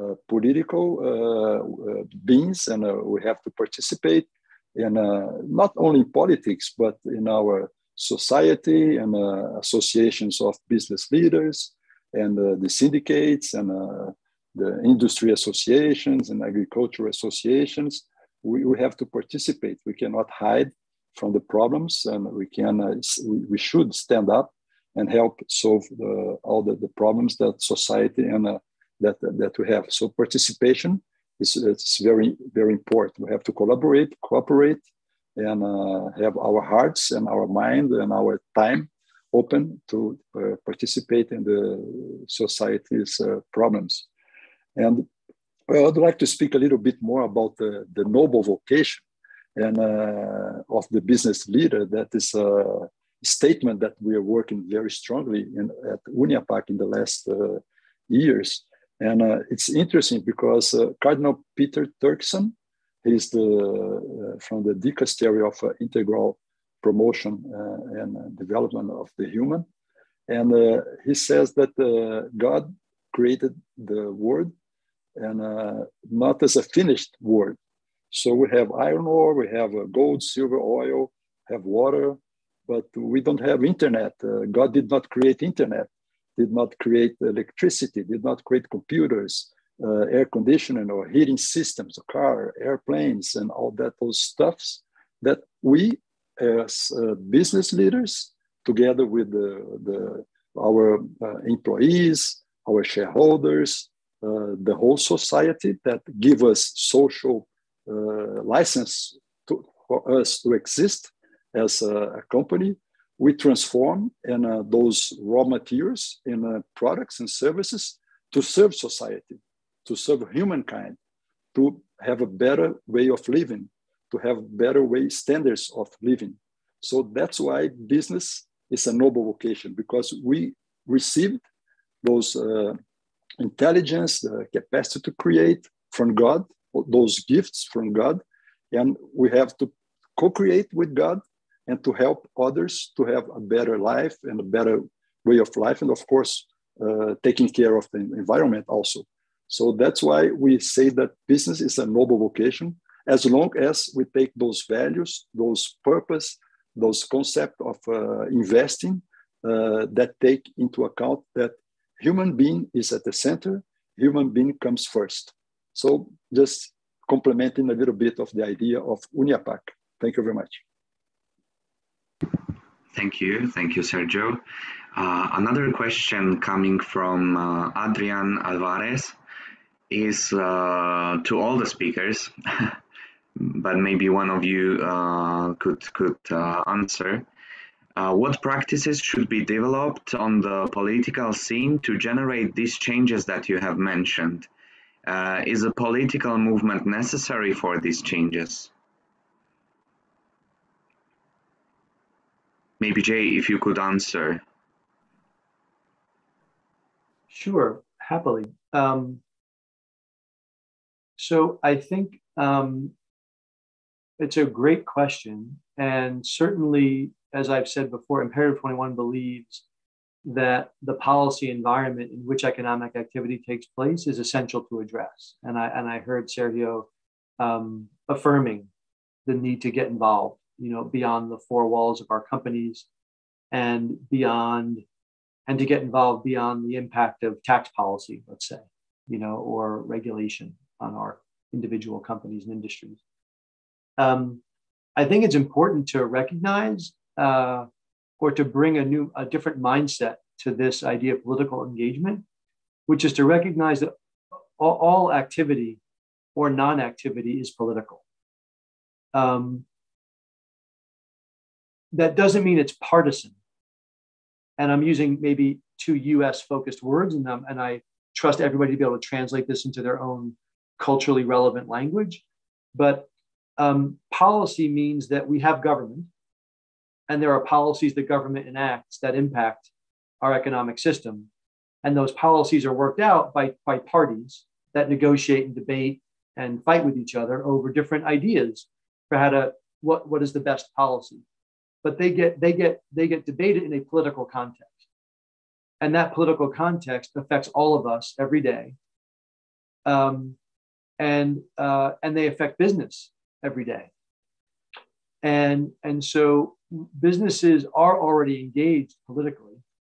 political beings, and we have to participate in not only in politics, but in our society and associations of business leaders, and the syndicates, and the industry associations and agricultural associations. We have to participate. We cannot hide from the problems, and we should stand up and help solve all the problems that society and that we have. So participation is very, very important. We have to cooperate, and have our hearts and our mind and our time open to participate in the society's problems. And well, I'd like to speak a little bit more about the noble vocation and of the business leader. That is a statement that we are working very strongly at UNIAPAC in the last years. And it's interesting because Cardinal Peter Turkson, he's from the Dicastery of Integral Promotion and Development of the Human. And he says that God created the world, and not as a finished word. So we have iron ore, we have gold, silver, oil, have water, but we don't have internet. God did not create internet, did not create electricity, did not create computers, air conditioning or heating systems, a car, airplanes, and all that, those stuffs that we as business leaders, together with our employees, our shareholders, the whole society that give us social license for us to exist as a company, we transform in those raw materials in products and services to serve society, to serve humankind, to have a better way of living, to have better standards of living. So that's why business is a noble vocation, because we received those intelligence, the capacity to create from God, those gifts from God, and we have to co-create with God and to help others to have a better life and a better way of life, and of course, taking care of the environment also. So that's why we say that business is a noble vocation, as long as we take those values, those purpose, those concepts of investing that take into account that human being is at the center, human being comes first. So just complementing a little bit of the idea of UNIAPAC. Thank you very much. Thank you, Sergio. Another question coming from Adrian Alvarez is to all the speakers, but maybe one of you could answer. What practices should be developed on the political scene to generate these changes that you have mentioned? Is a political movement necessary for these changes? Maybe Jay, if you could answer. Sure, happily. So I think it's a great question. And certainly, as I've said before, Imperative 21 believes that the policy environment in which economic activity takes place is essential to address. And I heard Sergio affirming the need to get involved, beyond the four walls of our companies and to get involved beyond the impact of tax policy, let's say, or regulation on our individual companies and industries. I think it's important to recognize or to bring a different mindset to this idea of political engagement, which is to recognize that all activity or non-activity is political. That doesn't mean it's partisan. And I'm using maybe two US focused words, and I trust everybody to be able to translate this into their own culturally relevant language. But policy means that we have government, and there are policies that government enacts that impact our economic system. And those policies are worked out by parties that negotiate and debate and fight with each other over different ideas for what is the best policy. But they get debated in a political context. And that political context affects all of us every day. And they affect business every day. And so businesses are already engaged politically.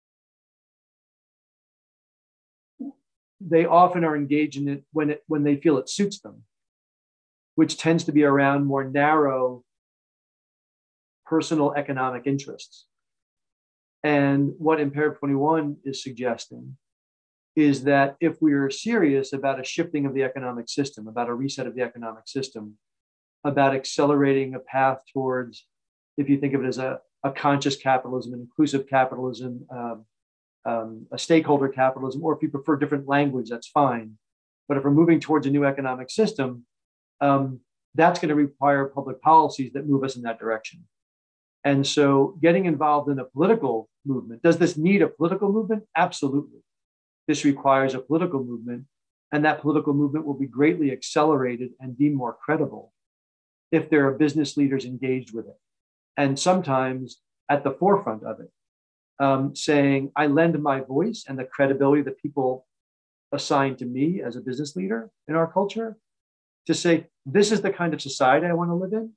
They often are engaged in it when they feel it suits them, which tends to be around more narrow personal economic interests. And what Imperative 21 is suggesting is that if we are serious about a shifting of the economic system, about a reset of the economic system, about accelerating a path towards, if you think of it as a conscious capitalism, an inclusive capitalism, a stakeholder capitalism, or if you prefer different language, that's fine. But if we're moving towards a new economic system, that's going to require public policies that move us in that direction. And so getting involved in a political movement, does this need a political movement? Absolutely. This requires a political movement, and that political movement will be greatly accelerated and deemed more credible if there are business leaders engaged with it. And sometimes at the forefront of it, saying, I lend my voice and the credibility that people assign to me as a business leader in our culture to say, this is the kind of society I want to live in.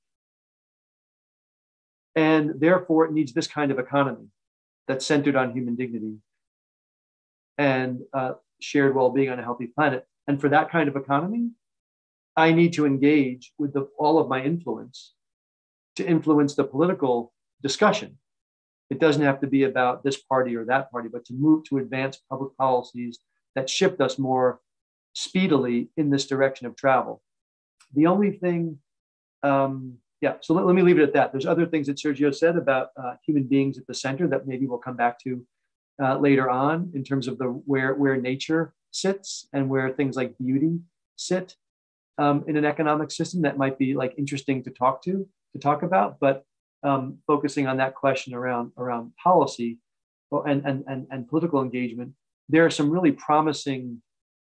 And therefore, it needs this kind of economy that's centered on human dignity and shared well-being on a healthy planet. And for that kind of economy, I need to engage with all of my influence to influence the political discussion. It doesn't have to be about this party or that party, but to move to advance public policies that shift us more speedily in this direction of travel. The only thing, so let me leave it at that. There's other things that Sergio said about human beings at the center that maybe we'll come back to later on in terms of where nature sits and where things like beauty sit in an economic system that might be like interesting to talk about. But focusing on that question around policy and political engagement, there are some really promising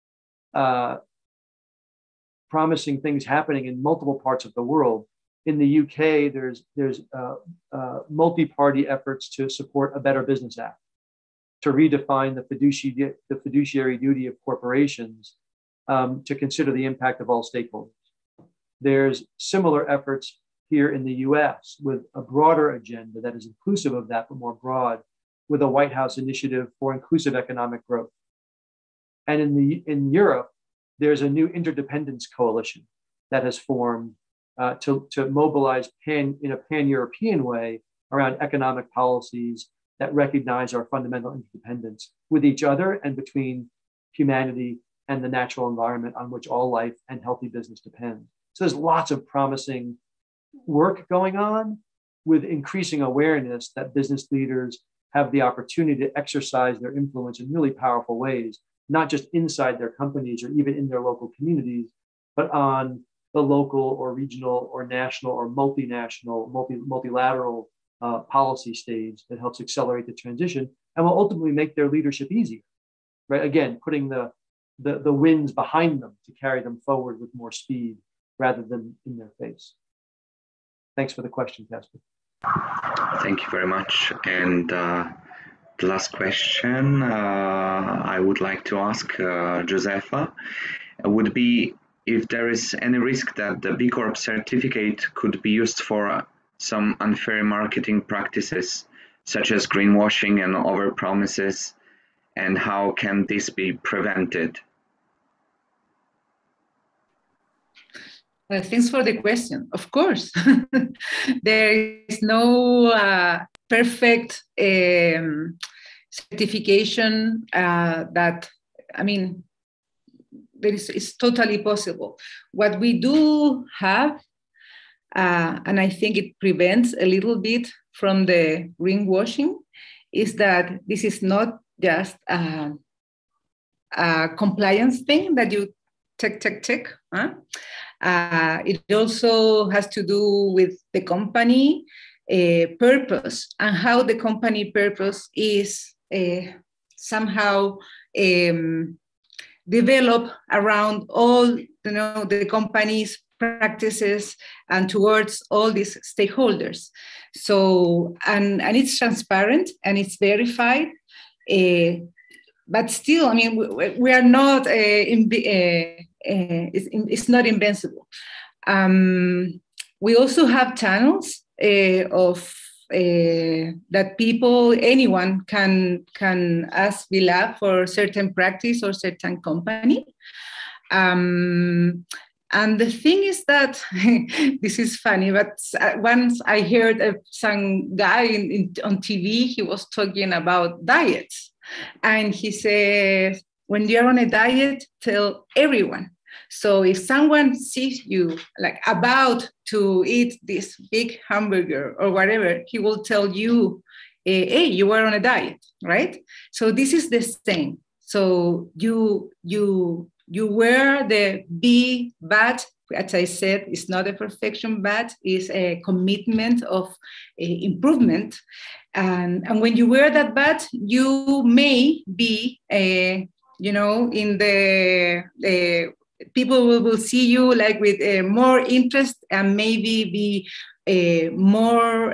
things happening in multiple parts of the world. In the UK, there's multi-party efforts to support a Better Business Act, to redefine the fiduciary duty of corporations to consider the impact of all stakeholders. There's similar efforts here in the US with a broader agenda that is inclusive of that, but more broad, with a White House initiative for inclusive economic growth. And in Europe, there's a new interdependence coalition that has formed to mobilize in a pan-European way around economic policies that recognize our fundamental interdependence with each other and between humanity and the natural environment on which all life and healthy business depend. So there's lots of promising work going on with increasing awareness that business leaders have the opportunity to exercise their influence in really powerful ways, not just inside their companies or even in their local communities, but on the local or regional or national or multinational, multilateral policy stage that helps accelerate the transition and will ultimately make their leadership easier, right? Again, putting the the winds behind them to carry them forward with more speed rather than in their face. Thanks for the question, Casper. Thank you very much. And the last question I would like to ask Josefa would be if there is any risk that the B Corp certificate could be used for some unfair marketing practices, such as greenwashing and overpromises, and how can this be prevented? Thanks for the question. Of course, there is no perfect certification that, I mean, it's totally possible. What we do have, and I think it prevents a little bit from the greenwashing, is that this is not just a compliance thing that you check. Huh? It also has to do with the company purpose and how the company purpose is somehow developed around all the company's practices and towards all these stakeholders. So and it's transparent and it's verified. But still, I mean, we are not, it's not invincible. We also have channels of that people, anyone can ask Vila for certain practice or certain company. And the thing is that, this is funny, but once I heard some guy on TV, he was talking about diets. And he says, when you're on a diet, tell everyone. So if someone sees you like about to eat this big hamburger or whatever, he will tell you, hey, you are on a diet, right? So this is the same. So you wear the B badge, as I said, it's not a perfection badge, it's a commitment of improvement. And when you wear that badge, you may be, in the people will see you like with more interest and maybe be more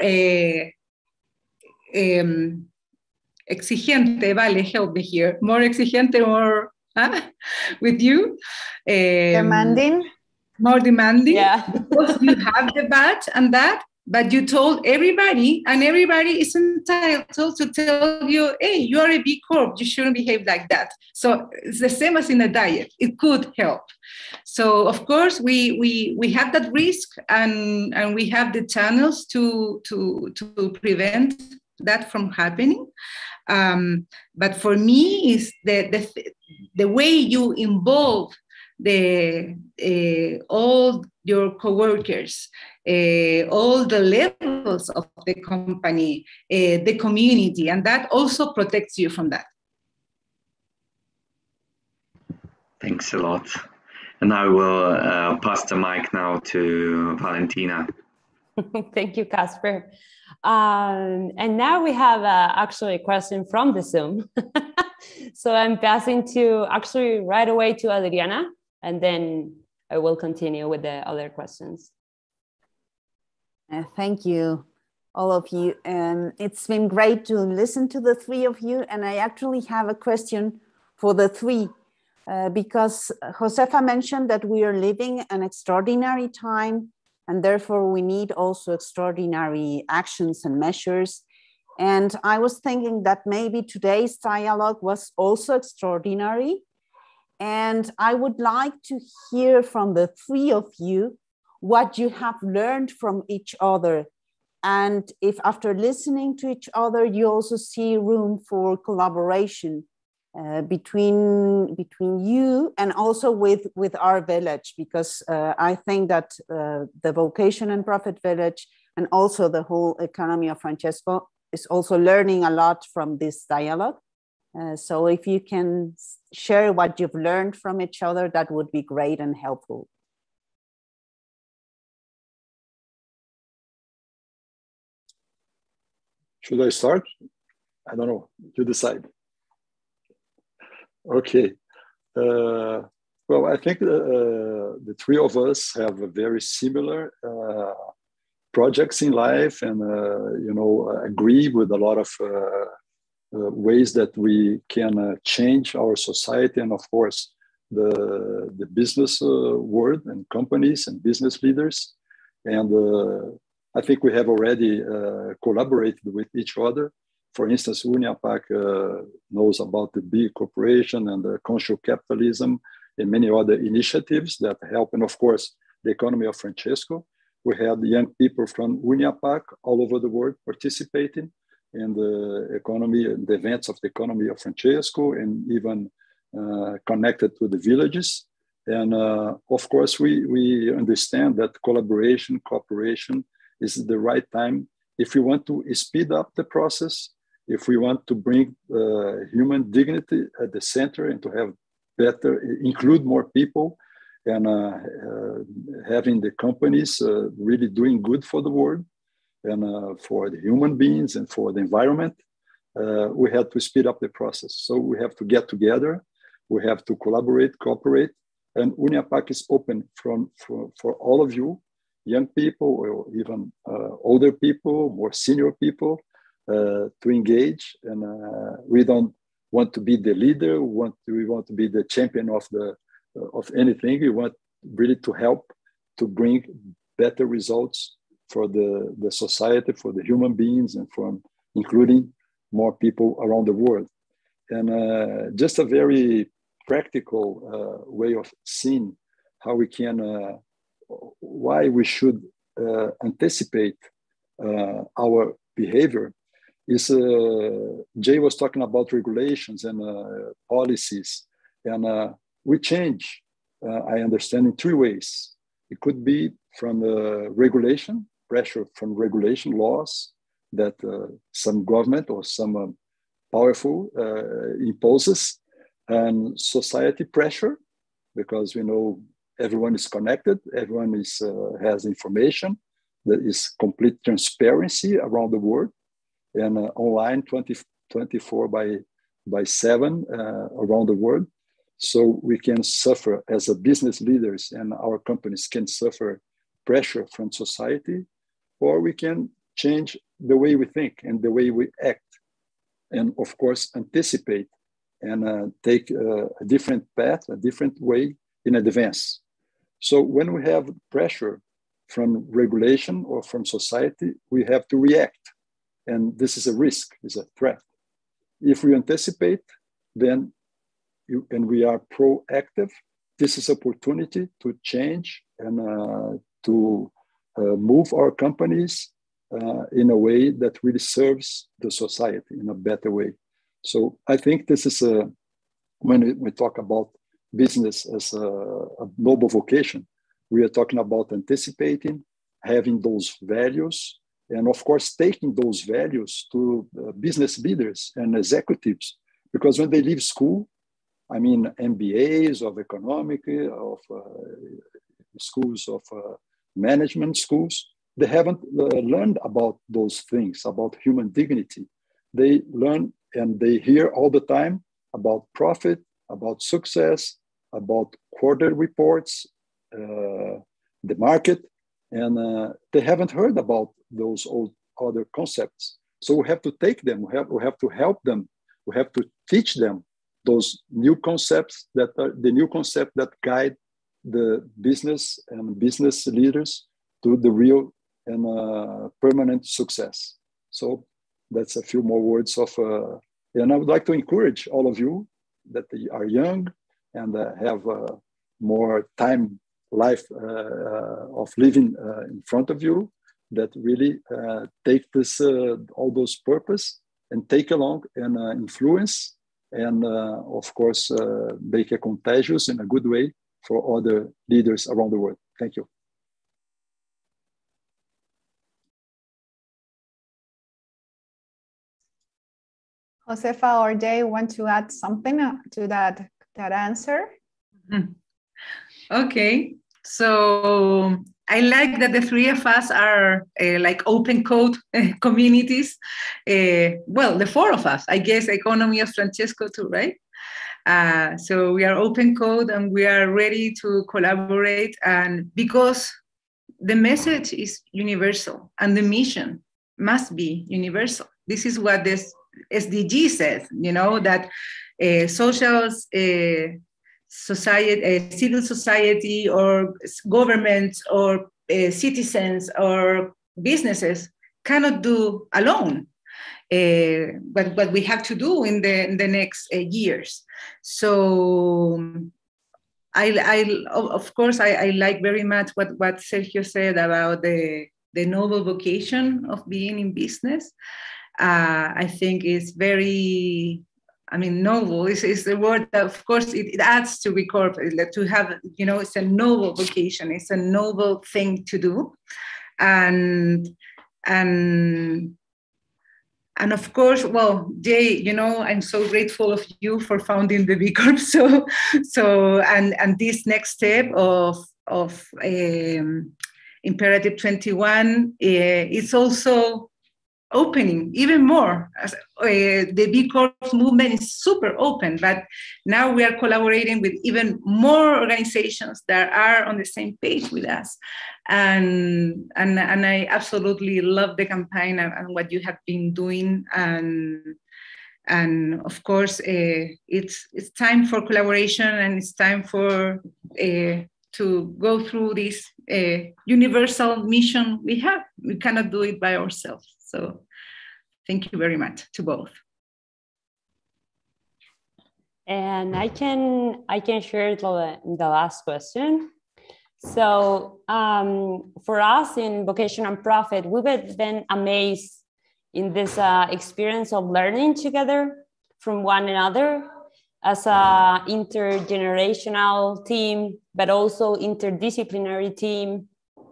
exigente, vale, help me here, more exigente, more with you. Demanding. More demanding, yeah. because you have the badge and that, but you told everybody, and everybody is entitled to tell you, hey, you are a B Corp, you shouldn't behave like that. So it's the same as in a diet, it could help. So of course we have that risk, and we have the channels to prevent that from happening. But for me, is the way you involve all your coworkers, all the levels of the company, the community, and that also protects you from that. Thanks a lot. And I will pass the mic now to Valentina. Thank you, Casper. And now we have actually a question from the Zoom. So I'm passing to actually right away to Adriana, and then I will continue with the other questions. Thank you, all of you. It's been great to listen to the three of you. And I actually have a question for the three, because Josefa mentioned that we are living an extraordinary time, and therefore we need also extraordinary actions and measures. And I was thinking that maybe today's dialogue was also extraordinary. And I would like to hear from the three of you what you have learned from each other. And if after listening to each other, you also see room for collaboration between you and also with our village, because I think that the Vocation and Profit Village and also the whole Economy of Francesco is also learning a lot from this dialogue. So if you can share what you've learned from each other, that would be great and helpful. Should I start? I don't know, you decide. Okay, Well, I think the three of us have a very similar projects in life, and agree with a lot of ways that we can change our society, and of course the business world and companies and business leaders. And I think we have already collaborated with each other. For instance, Uniapac knows about the B Corporation and the conscious capitalism and many other initiatives that help. And of course, the Economy of Francesco. We had young people from Uniapac all over the world participating in the economy, the events of the Economy of Francesco, and even connected to the villages. And of course, we understand that collaboration, cooperation is the right time if we want to speed up the process, if we want to bring human dignity at the center and to have better, include more people, and having the companies really doing good for the world and for the human beings and for the environment, we have to speed up the process. So we have to get together, we have to collaborate, cooperate, and Uniapac is open for all of you, young people or even older people, more senior people, to engage. And we don't want to be the leader, we want to be the champion of anything. We want really to help to bring better results for the society, for the human beings, and for including more people around the world. And just a very practical way of seeing how we can, why we should anticipate our behavior is, Jay was talking about regulations and policies, and we change, I understand, in three ways. It could be from regulation, pressure from regulation laws that some government or some powerful imposes, and society pressure, because we know everyone is connected, everyone has information, there is complete transparency around the world, and online 24 by 7 around the world. So we can suffer as a business leaders, and our companies can suffer pressure from society, or we can change the way we think and the way we act, and of course anticipate and take a different path, a different way in advance. So when we have pressure from regulation or from society, we have to react, and this is a risk, is a threat. If we anticipate, then and we are proactive, this is opportunity to change and to move our companies in a way that really serves the society in a better way. So I think this is when we talk about business as a noble vocation, we are talking about anticipating, having those values, and of course taking those values to business leaders and executives, because when they leave school, I mean, MBAs of economic, of schools of management schools, they haven't learned about those things, about human dignity. They learn and they hear all the time about profit, about success, about quarter reports, the market, and they haven't heard about those old other concepts. So we have to take them, we have to help them, we have to teach them those new concepts that are the new concept that guide the business and business leaders to the real and permanent success. So that's a few more words of, and I would like to encourage all of you that are young and have more time, life of living in front of you, that really take this, all those purpose and take along and influence, and of course, make a contagious in a good way for other leaders around the world. Thank you. Josefa or Jay, want to add something to that answer? Okay, so I like that the three of us are like open code communities. Well, the four of us, I guess, Economy of Francesco too, right? So we are open code and we are ready to collaborate, and because the message is universal and the mission must be universal. This is what this SDG says, that socials, society, civil society, or governments, or citizens, or businesses cannot do alone. But what we have to do in the next years. So of course, I like very much what Sergio said about the noble vocation of being in business. I think it's very, noble is the word that, of course, it adds to be corporate, to have, it's a noble vocation, it's a noble thing to do. And of course, well, Jay, I'm so grateful of you for founding the B Corp. And this next step of Imperative 21 is also opening even more. The B Corp movement is super open, but now we are collaborating with even more organizations that are on the same page with us. And I absolutely love the campaign and what you have been doing. And of course, it's time for collaboration, and it's time for to go through this universal mission we have. We cannot do it by ourselves. So thank you very much to both. And I can share the last question. So for us in Vocation and Profit, we've been amazed in this experience of learning together from one another as an intergenerational team, but also interdisciplinary team.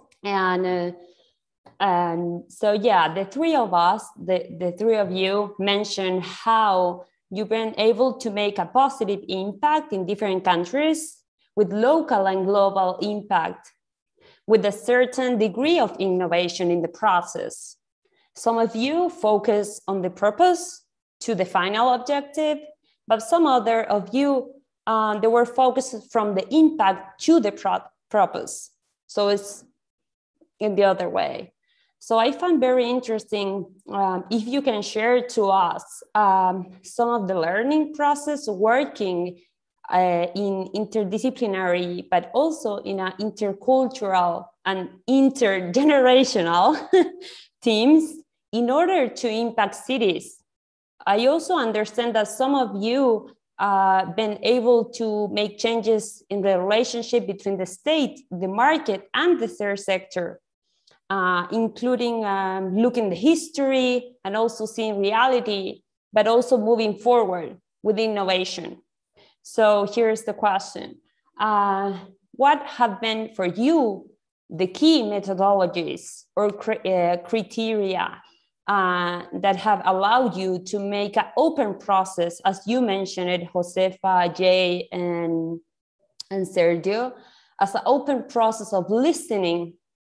And so, yeah, the three of us, the three of you mentioned how you've been able to make a positive impact in different countries with local and global impact, with a certain degree of innovation in the process. Some of you focus on the purpose to the final objective, but some other of you, they were focused from the impact to the purpose. So it's in the other way. So I find very interesting if you can share to us some of the learning process working in interdisciplinary, but also in an intercultural and intergenerational teams in order to impact cities. I also understand that some of you been able to make changes in the relationship between the state, the market, and the third sector. Including looking the history and also seeing reality, but also moving forward with innovation. So here's the question. What have been for you the key methodologies or criteria that have allowed you to make an open process, as you mentioned it, Josefa, Jay, and Sergio, as an open process of listening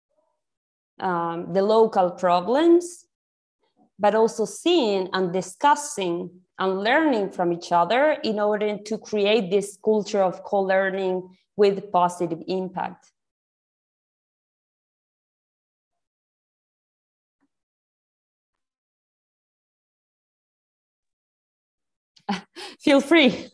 the local problems, but also seeing and discussing and learning from each other in order to create this culture of co-learning with positive impact. Feel free.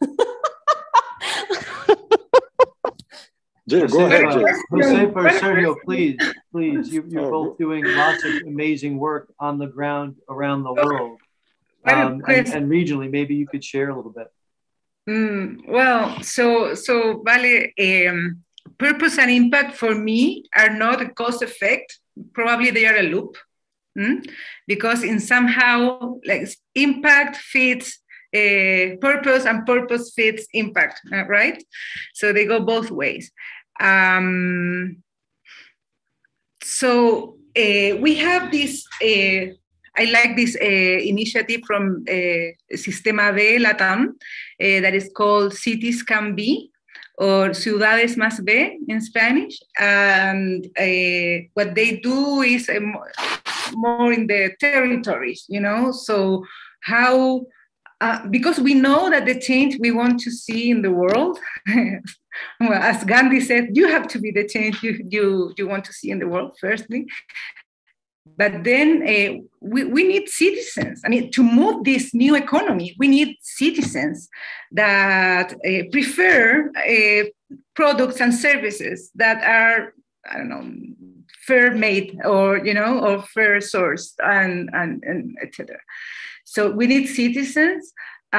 Jay, go ahead, Jay. Josefa or Sergio, please, you're both doing lots of amazing work on the ground around the world. And regionally, maybe you could share a little bit. Well, so Vale, purpose and impact for me are not a cause effect. Probably they are a loop, because in somehow like impact fits purpose and purpose fits impact, right? So they go both ways. So we have this, I like this initiative from Sistema B Latam that is called Cities Can Be, or Ciudades Más B in Spanish. And what they do is more in the territories, so how because we know that the change we want to see in the world, well, as Gandhi said, you have to be the change you want to see in the world, firstly. But then we need citizens. I mean, to move this new economy, we need citizens that prefer products and services that are, I don't know, fair made or, or fair sourced and etc. So we need citizens.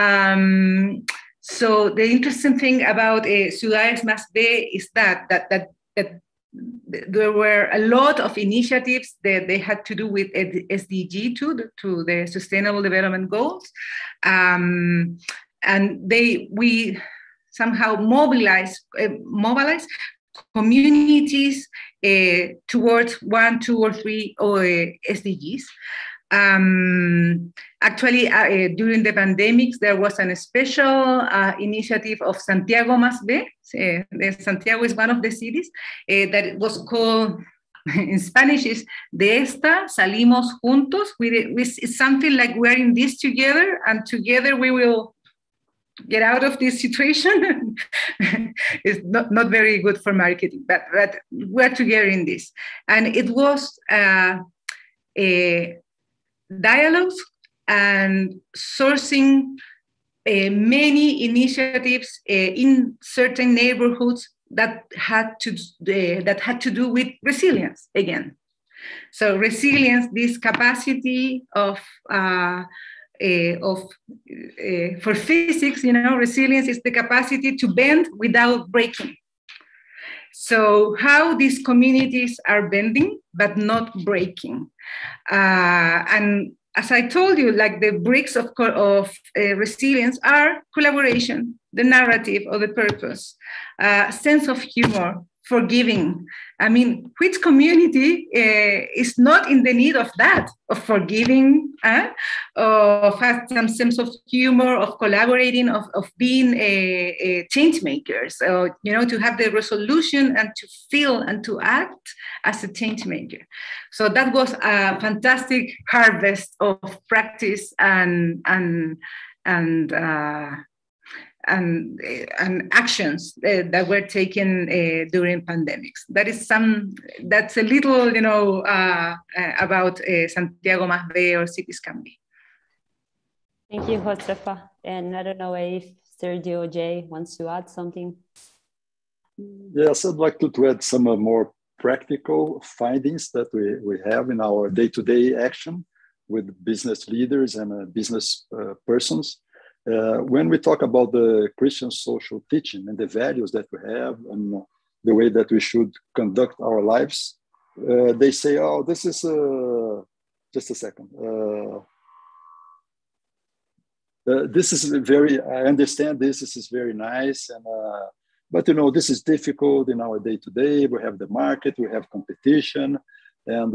So the interesting thing about Ciudades Más B is that there were a lot of initiatives that they had to do with SDG to the Sustainable Development Goals, and we somehow mobilize communities towards 1, 2, or 3 SDGs. Actually, during the pandemics, there was a special initiative of Santiago Más B. Santiago is one of the cities that was called, in Spanish, is De esta salimos juntos. It's something like we're in this together, and together we will get out of this situation. It's not very good for marketing, but we're together in this. And it was dialogues and sourcing many initiatives in certain neighborhoods that had to do with resilience again. So resilience, this capacity of for physics, resilience is the capacity to bend without breaking. So how these communities are bending but not breaking, and as I told you, like the bricks of resilience are collaboration, the narrative or the purpose, sense of humor, forgiving. I mean, which community is not in the need of that, of forgiving, of have some sense of humor, of collaborating, of being change makers, to have the resolution and to feel and to act as a change maker. So that was a fantastic harvest of practice and actions that were taken during pandemics. That's a little, about Santiago Más B or Cities Can Be. Thank you, Josefa. And I don't know if Sergio or Jay wants to add something. Yes, I'd like to add some more practical findings that we have in our day-to-day action with business leaders and business persons. When we talk about the Christian social teaching and the values that we have and the way that we should conduct our lives, they say, oh, this is, just a second. This is I understand this is very nice, but this is difficult in our day-to-day. We have the market, we have competition, and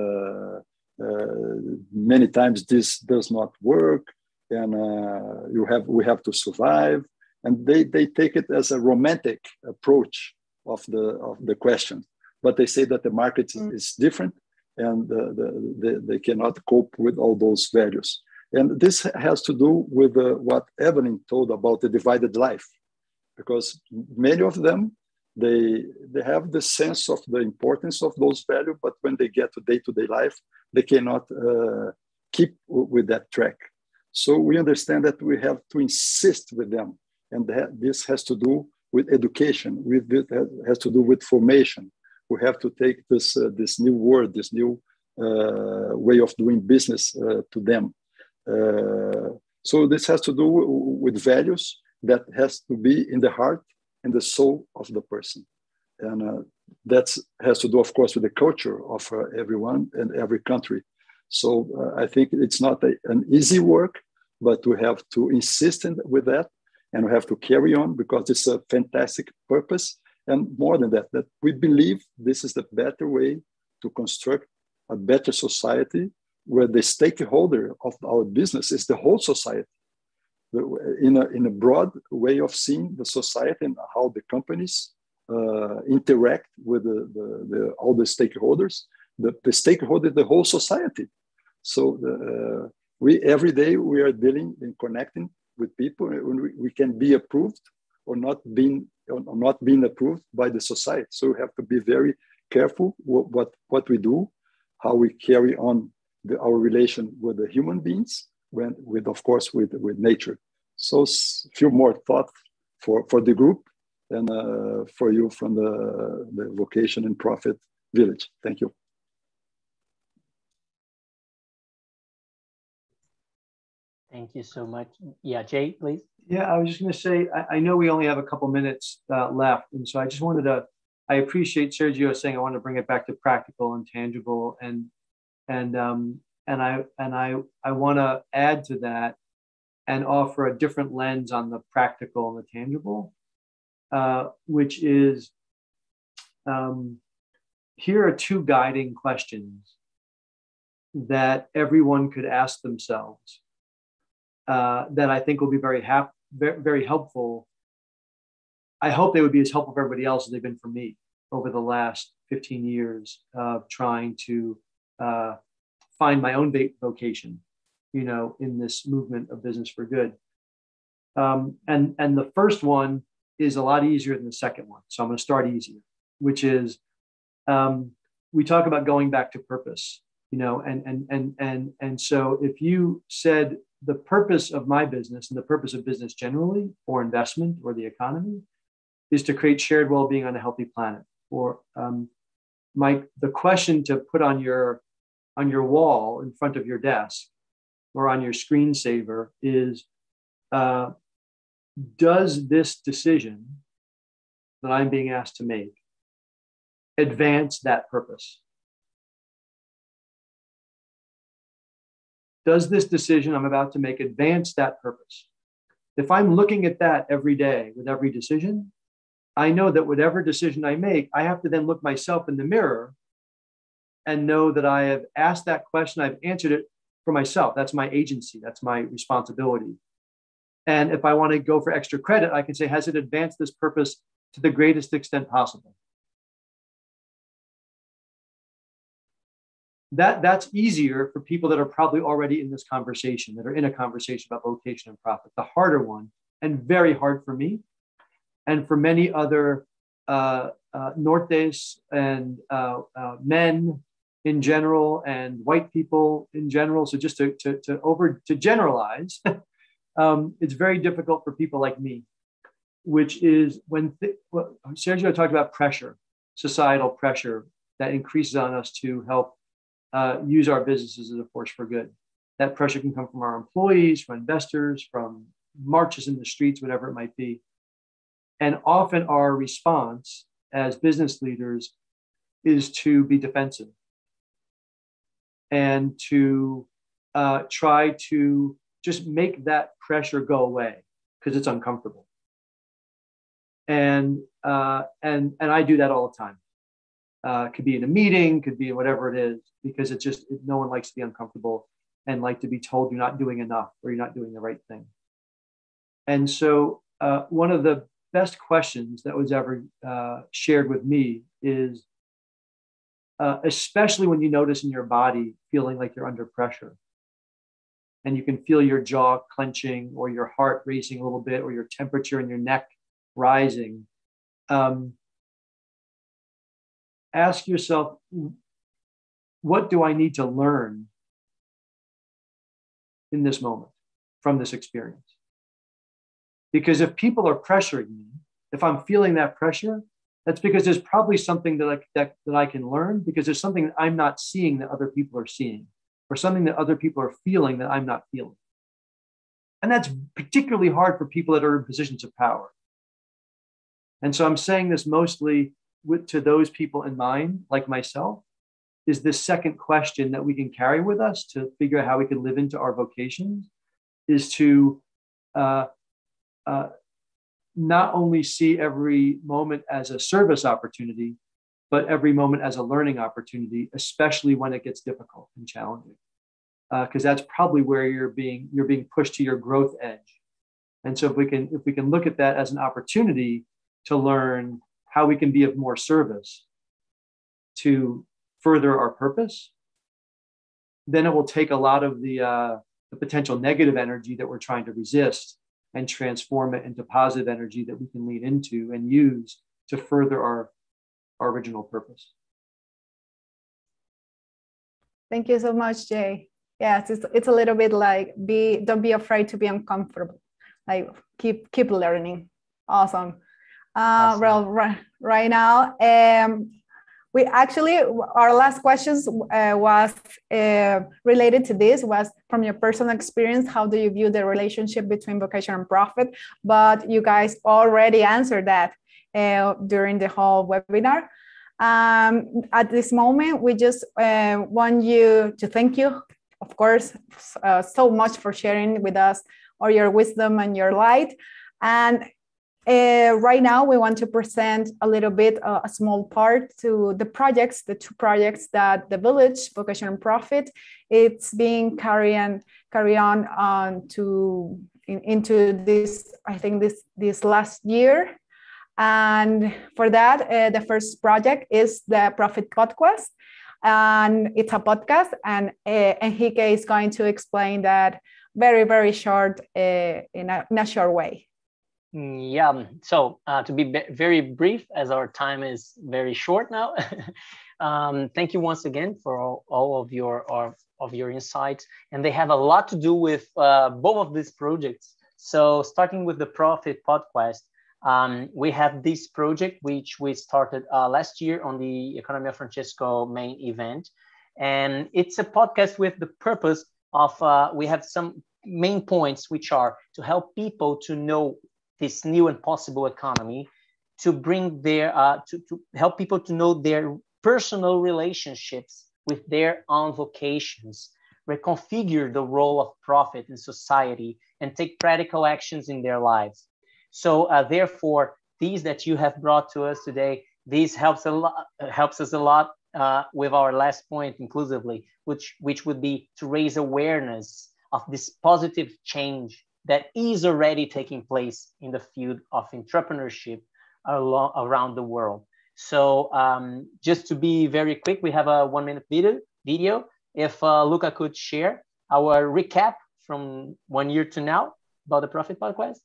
many times this does not work. And we have to survive, and they take it as a romantic approach of the question, but they say that the market is different, and they cannot cope with all those values. And this has to do with what Evelyn told about the divided life, because many of them they have the sense of the importance of those values, but when they get to day-to-day life, they cannot keep with that track. So we understand that we have to insist with them, and this has to do with education. It has to do with formation. We have to take this new word, this new way of doing business to them. So this has to do with values that has to be in the heart and the soul of the person, and that has to do, of course, with the culture of everyone and every country. So I think it's not an easy work, but we have to insist with that, and we have to carry on because it's a fantastic purpose. And more than that, that we believe this is the better way to construct a better society where the stakeholder of our business is the whole society. In a broad way of seeing the society and how the companies interact with all the stakeholders, the stakeholder, the whole society. So we every day we are dealing and connecting with people, and we can be approved or not being approved by the society. So we have to be very careful what we do, how we carry on our relation with the human beings, of course with nature. So few more thoughts for the group and for you from the Vocation and Profit Village. Thank you. Thank you so much. Yeah, Jay, please. Yeah, I was just going to say, I know we only have a couple minutes left. And so I just wanted to, I appreciate Sergio saying I want to bring it back to practical and tangible. And I want to add to that and offer a different lens on the practical and the tangible, which is, here are two guiding questions that everyone could ask themselves. That I think will be very helpful. I hope they would be as helpful for everybody else as they've been for me over the last 15 years of trying to find my own vocation, in this movement of business for good. And the first one is a lot easier than the second one. So I'm going to start easier, which is we talk about going back to purpose, and so if you said, the purpose of my business and the purpose of business generally, or investment or the economy, is to create shared well-being on a healthy planet. Or the question to put on your wall in front of your desk or on your screensaver is, does this decision that I'm being asked to make advance that purpose? Does this decision I'm about to make advance that purpose? If I'm looking at that every day with every decision, I know that whatever decision I make, I have to then look myself in the mirror and know that I have asked that question, I've answered it for myself. That's my agency, that's my responsibility. And if I want to go for extra credit, I can say, has it advanced this purpose to the greatest extent possible? That's easier for people that are probably already in this conversation, that are in a conversation about vocation and profit. The harder one, and very hard for me, and for many other Nortes and men in general, and white people in general. So just to generalize, it's very difficult for people like me, which is when Sergio talked about pressure, societal pressure that increases on us to help use our businesses as a force for good. That pressure can come from our employees, from investors, from marches in the streets, whatever it might be. And often our response as business leaders is to be defensive and to try to just make that pressure go away because it's uncomfortable. And I do that all the time. Could be in a meeting, could be whatever it is, because no one likes to be uncomfortable and like to be told you're not doing enough or you're not doing the right thing. And so one of the best questions that was ever shared with me is, especially when you notice in your body feeling like you're under pressure and you can feel your jaw clenching or your heart racing a little bit or your temperature in your neck rising, ask yourself, what do I need to learn in this moment from this experience? Because if people are pressuring me, if I'm feeling that pressure, that's because there's probably something that I can learn, because there's something that I'm not seeing that other people are seeing, or something that other people are feeling that I'm not feeling. And that's particularly hard for people that are in positions of power. And so I'm saying this mostly to those people in mind, like myself, is this second question that we can carry with us to figure out how we can live into our vocations, is to not only see every moment as a service opportunity, but every moment as a learning opportunity, especially when it gets difficult and challenging, because that's probably where you're being pushed to your growth edge. And so if we can look at that as an opportunity to learn how we can be of more service to further our purpose, then it will take a lot of the the potential negative energy that we're trying to resist and transform it into positive energy that we can lean into and use to further our original purpose. Thank you so much, Jay. Yes, it's a little bit like don't be afraid to be uncomfortable. Like keep learning. Awesome. Awesome. Well, right now, we actually, our last questions was related to this, was from your personal experience, how do you view the relationship between vocation and profit? But you guys already answered that during the whole webinar. At this moment, we just want you to thank you, of course, so much for sharing with us all your wisdom and your light. And right now, we want to present a little bit, a small part to the projects, the two projects that the Village, Vocation and Profit, it's being carry on into this, I think this last year. And for that, the first project is the Profit Podcast. And it's a podcast, and Enrique is going to explain that very, very short, in a short way. Yeah, so to be very brief, as our time is very short now, thank you once again for all of your insights. And they have a lot to do with both of these projects. So starting with the Profit Podcast, we have this project, which we started last year on the Economy of Francesco main event. And it's a podcast with the purpose of, we have some main points, which are to help people to know this new and possible economy, to bring their, to help people to know their personal relationships with their own vocations, reconfigure the role of profit in society, and take practical actions in their lives. So therefore, these that you have brought to us today, these helps us a lot with our last point inclusively, which would be to raise awareness of this positive change that is already taking place in the field of entrepreneurship around the world. So just to be very quick, we have a 1-minute video. If Luca could share our recap from 1 year to now about the Profit Podcast.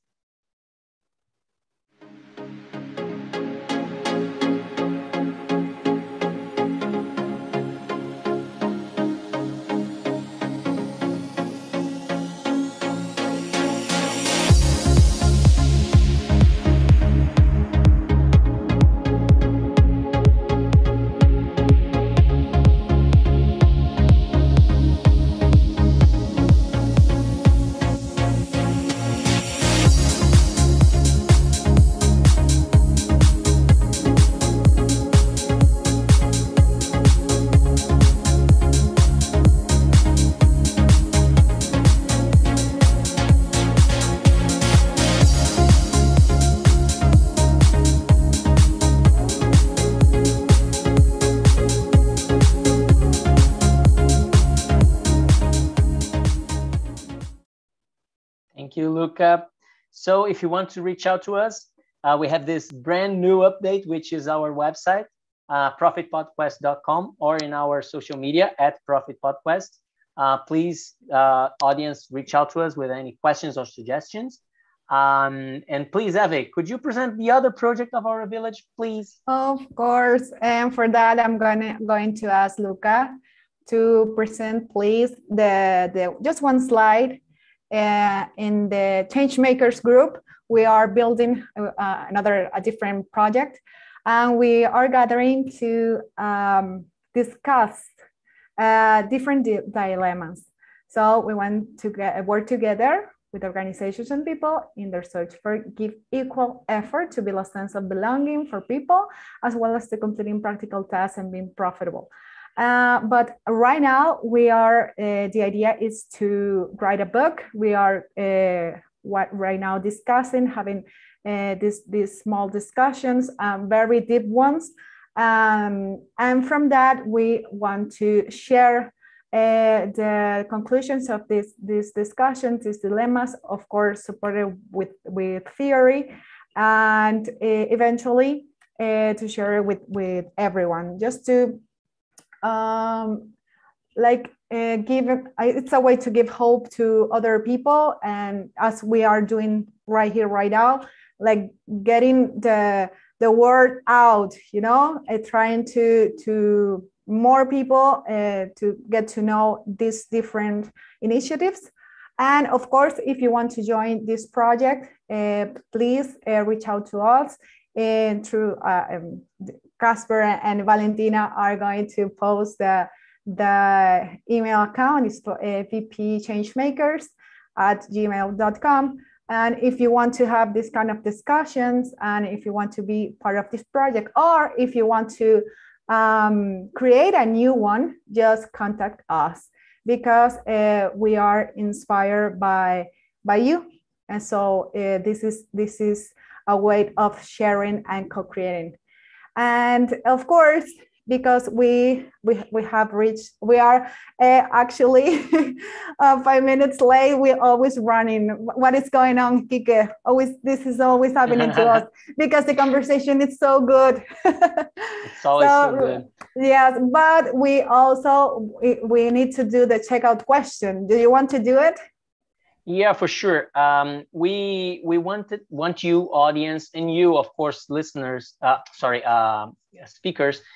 Thank you, Luca. So if you want to reach out to us, we have this brand new update, which is our website, profitpodquest.com, or in our social media @profitpodquest. Please, audience, reach out to us with any questions or suggestions. And please, Eve, could you present the other project of our village, please? Of course. And for that, I'm going to ask Luca to present, please, the just one slide. In the Changemakers group, we are building a different project, and we are gathering to discuss different dilemmas. So we want to work together with organizations and people in their search for give equal effort to build a sense of belonging for people, as well as to completing practical tasks and being profitable. But right now, we are, the idea is to write a book. We are right now discussing, having these small discussions, very deep ones. And from that, we want to share the conclusions of this discussion, these dilemmas, of course, supported with theory, and eventually to share it with everyone, just to it's a way to give hope to other people, and as we are doing right here right now, like getting the word out, trying to more people to get to know these different initiatives. And of course, if you want to join this project, please reach out to us, and through Casper and Valentina are going to post the email account. Is vpchangemakers@gmail.com. And if you want to have this kind of discussions, and if you want to be part of this project, or if you want to create a new one, just contact us, because we are inspired by you. And so this is a way of sharing and co-creating. And of course, because we are actually 5 minutes late. We're always running. What is going on, Kike? This is always happening to us, because the conversation is so good. It's always so good. Yes, but we we need to do the checkout question. Do you want to do it? Yeah, for sure. We want you, audience, and you, of course, listeners. Speakers.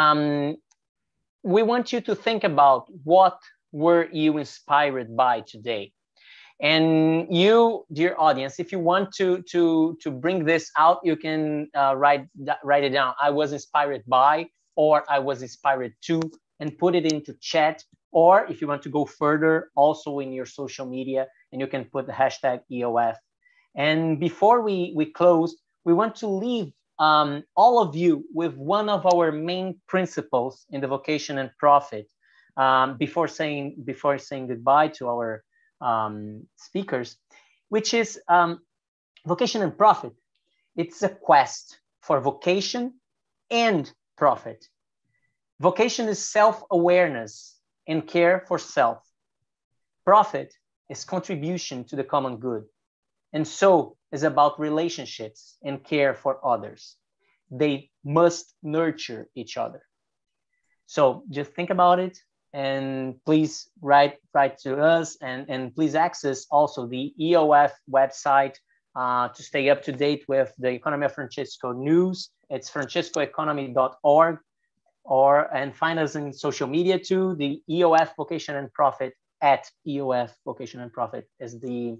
We want you to think about what were you inspired by today. And you, dear audience, if you want to bring this out, you can write it down. I was inspired by, or I was inspired to, and put it into chat. Or if you want to go further, also in your social media, and you can put the hashtag EOF. And before we close, we want to leave all of you with one of our main principles in the Vocation and Profit. Before saying goodbye to our speakers, which is Vocation and Profit. It's a quest for vocation and profit. Vocation is self-awareness and care for self. Profit is contribution to the common good. And so is about relationships and care for others. They must nurture each other. So just think about it, and please write to us, and please access also the EOF website to stay up to date with the Economy of Francesco news. It's francescoeconomy.org, and find us in social media too. The EOF Vocation and Profit at EOF Vocation and Profit is the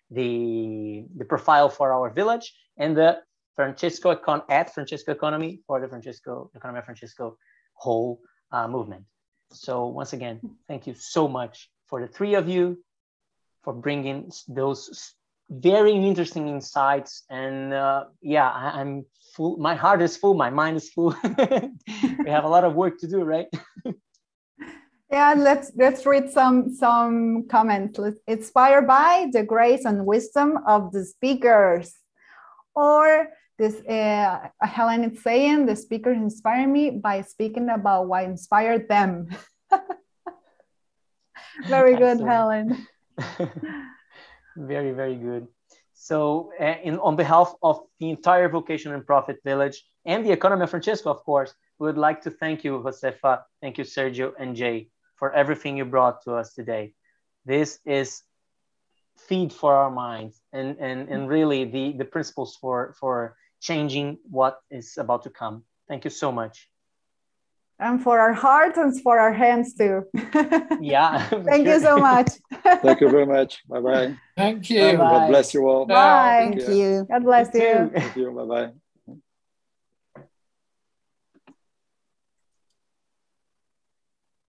profile for our village, and the Francesco Economy for the Economy of Francesco whole movement. So once again, thank you so much for the three of you for bringing those very interesting insights. And I'm full. My heart is full. My mind is full. We have a lot of work to do, right? Yeah, let's read some comments. Inspired by the grace and wisdom of the speakers, or this Helen is saying the speakers inspire me by speaking about what inspired them. Very good, Helen. Very, very good. So on behalf of the entire Vocation and Profit Village and the Economy of Francesco, of course, we would like to thank you, Josefa, thank you, Sergio and Jay, for everything you brought to us today. This is feed for our minds, and really the principles for changing what is about to come. Thank you so much. And for our hearts and for our hands too. Yeah. Thank you so much. Thank you very much. Bye-bye. Thank you. God bless you all. Bye. Thank you. God bless you. Thank you. Bye-bye.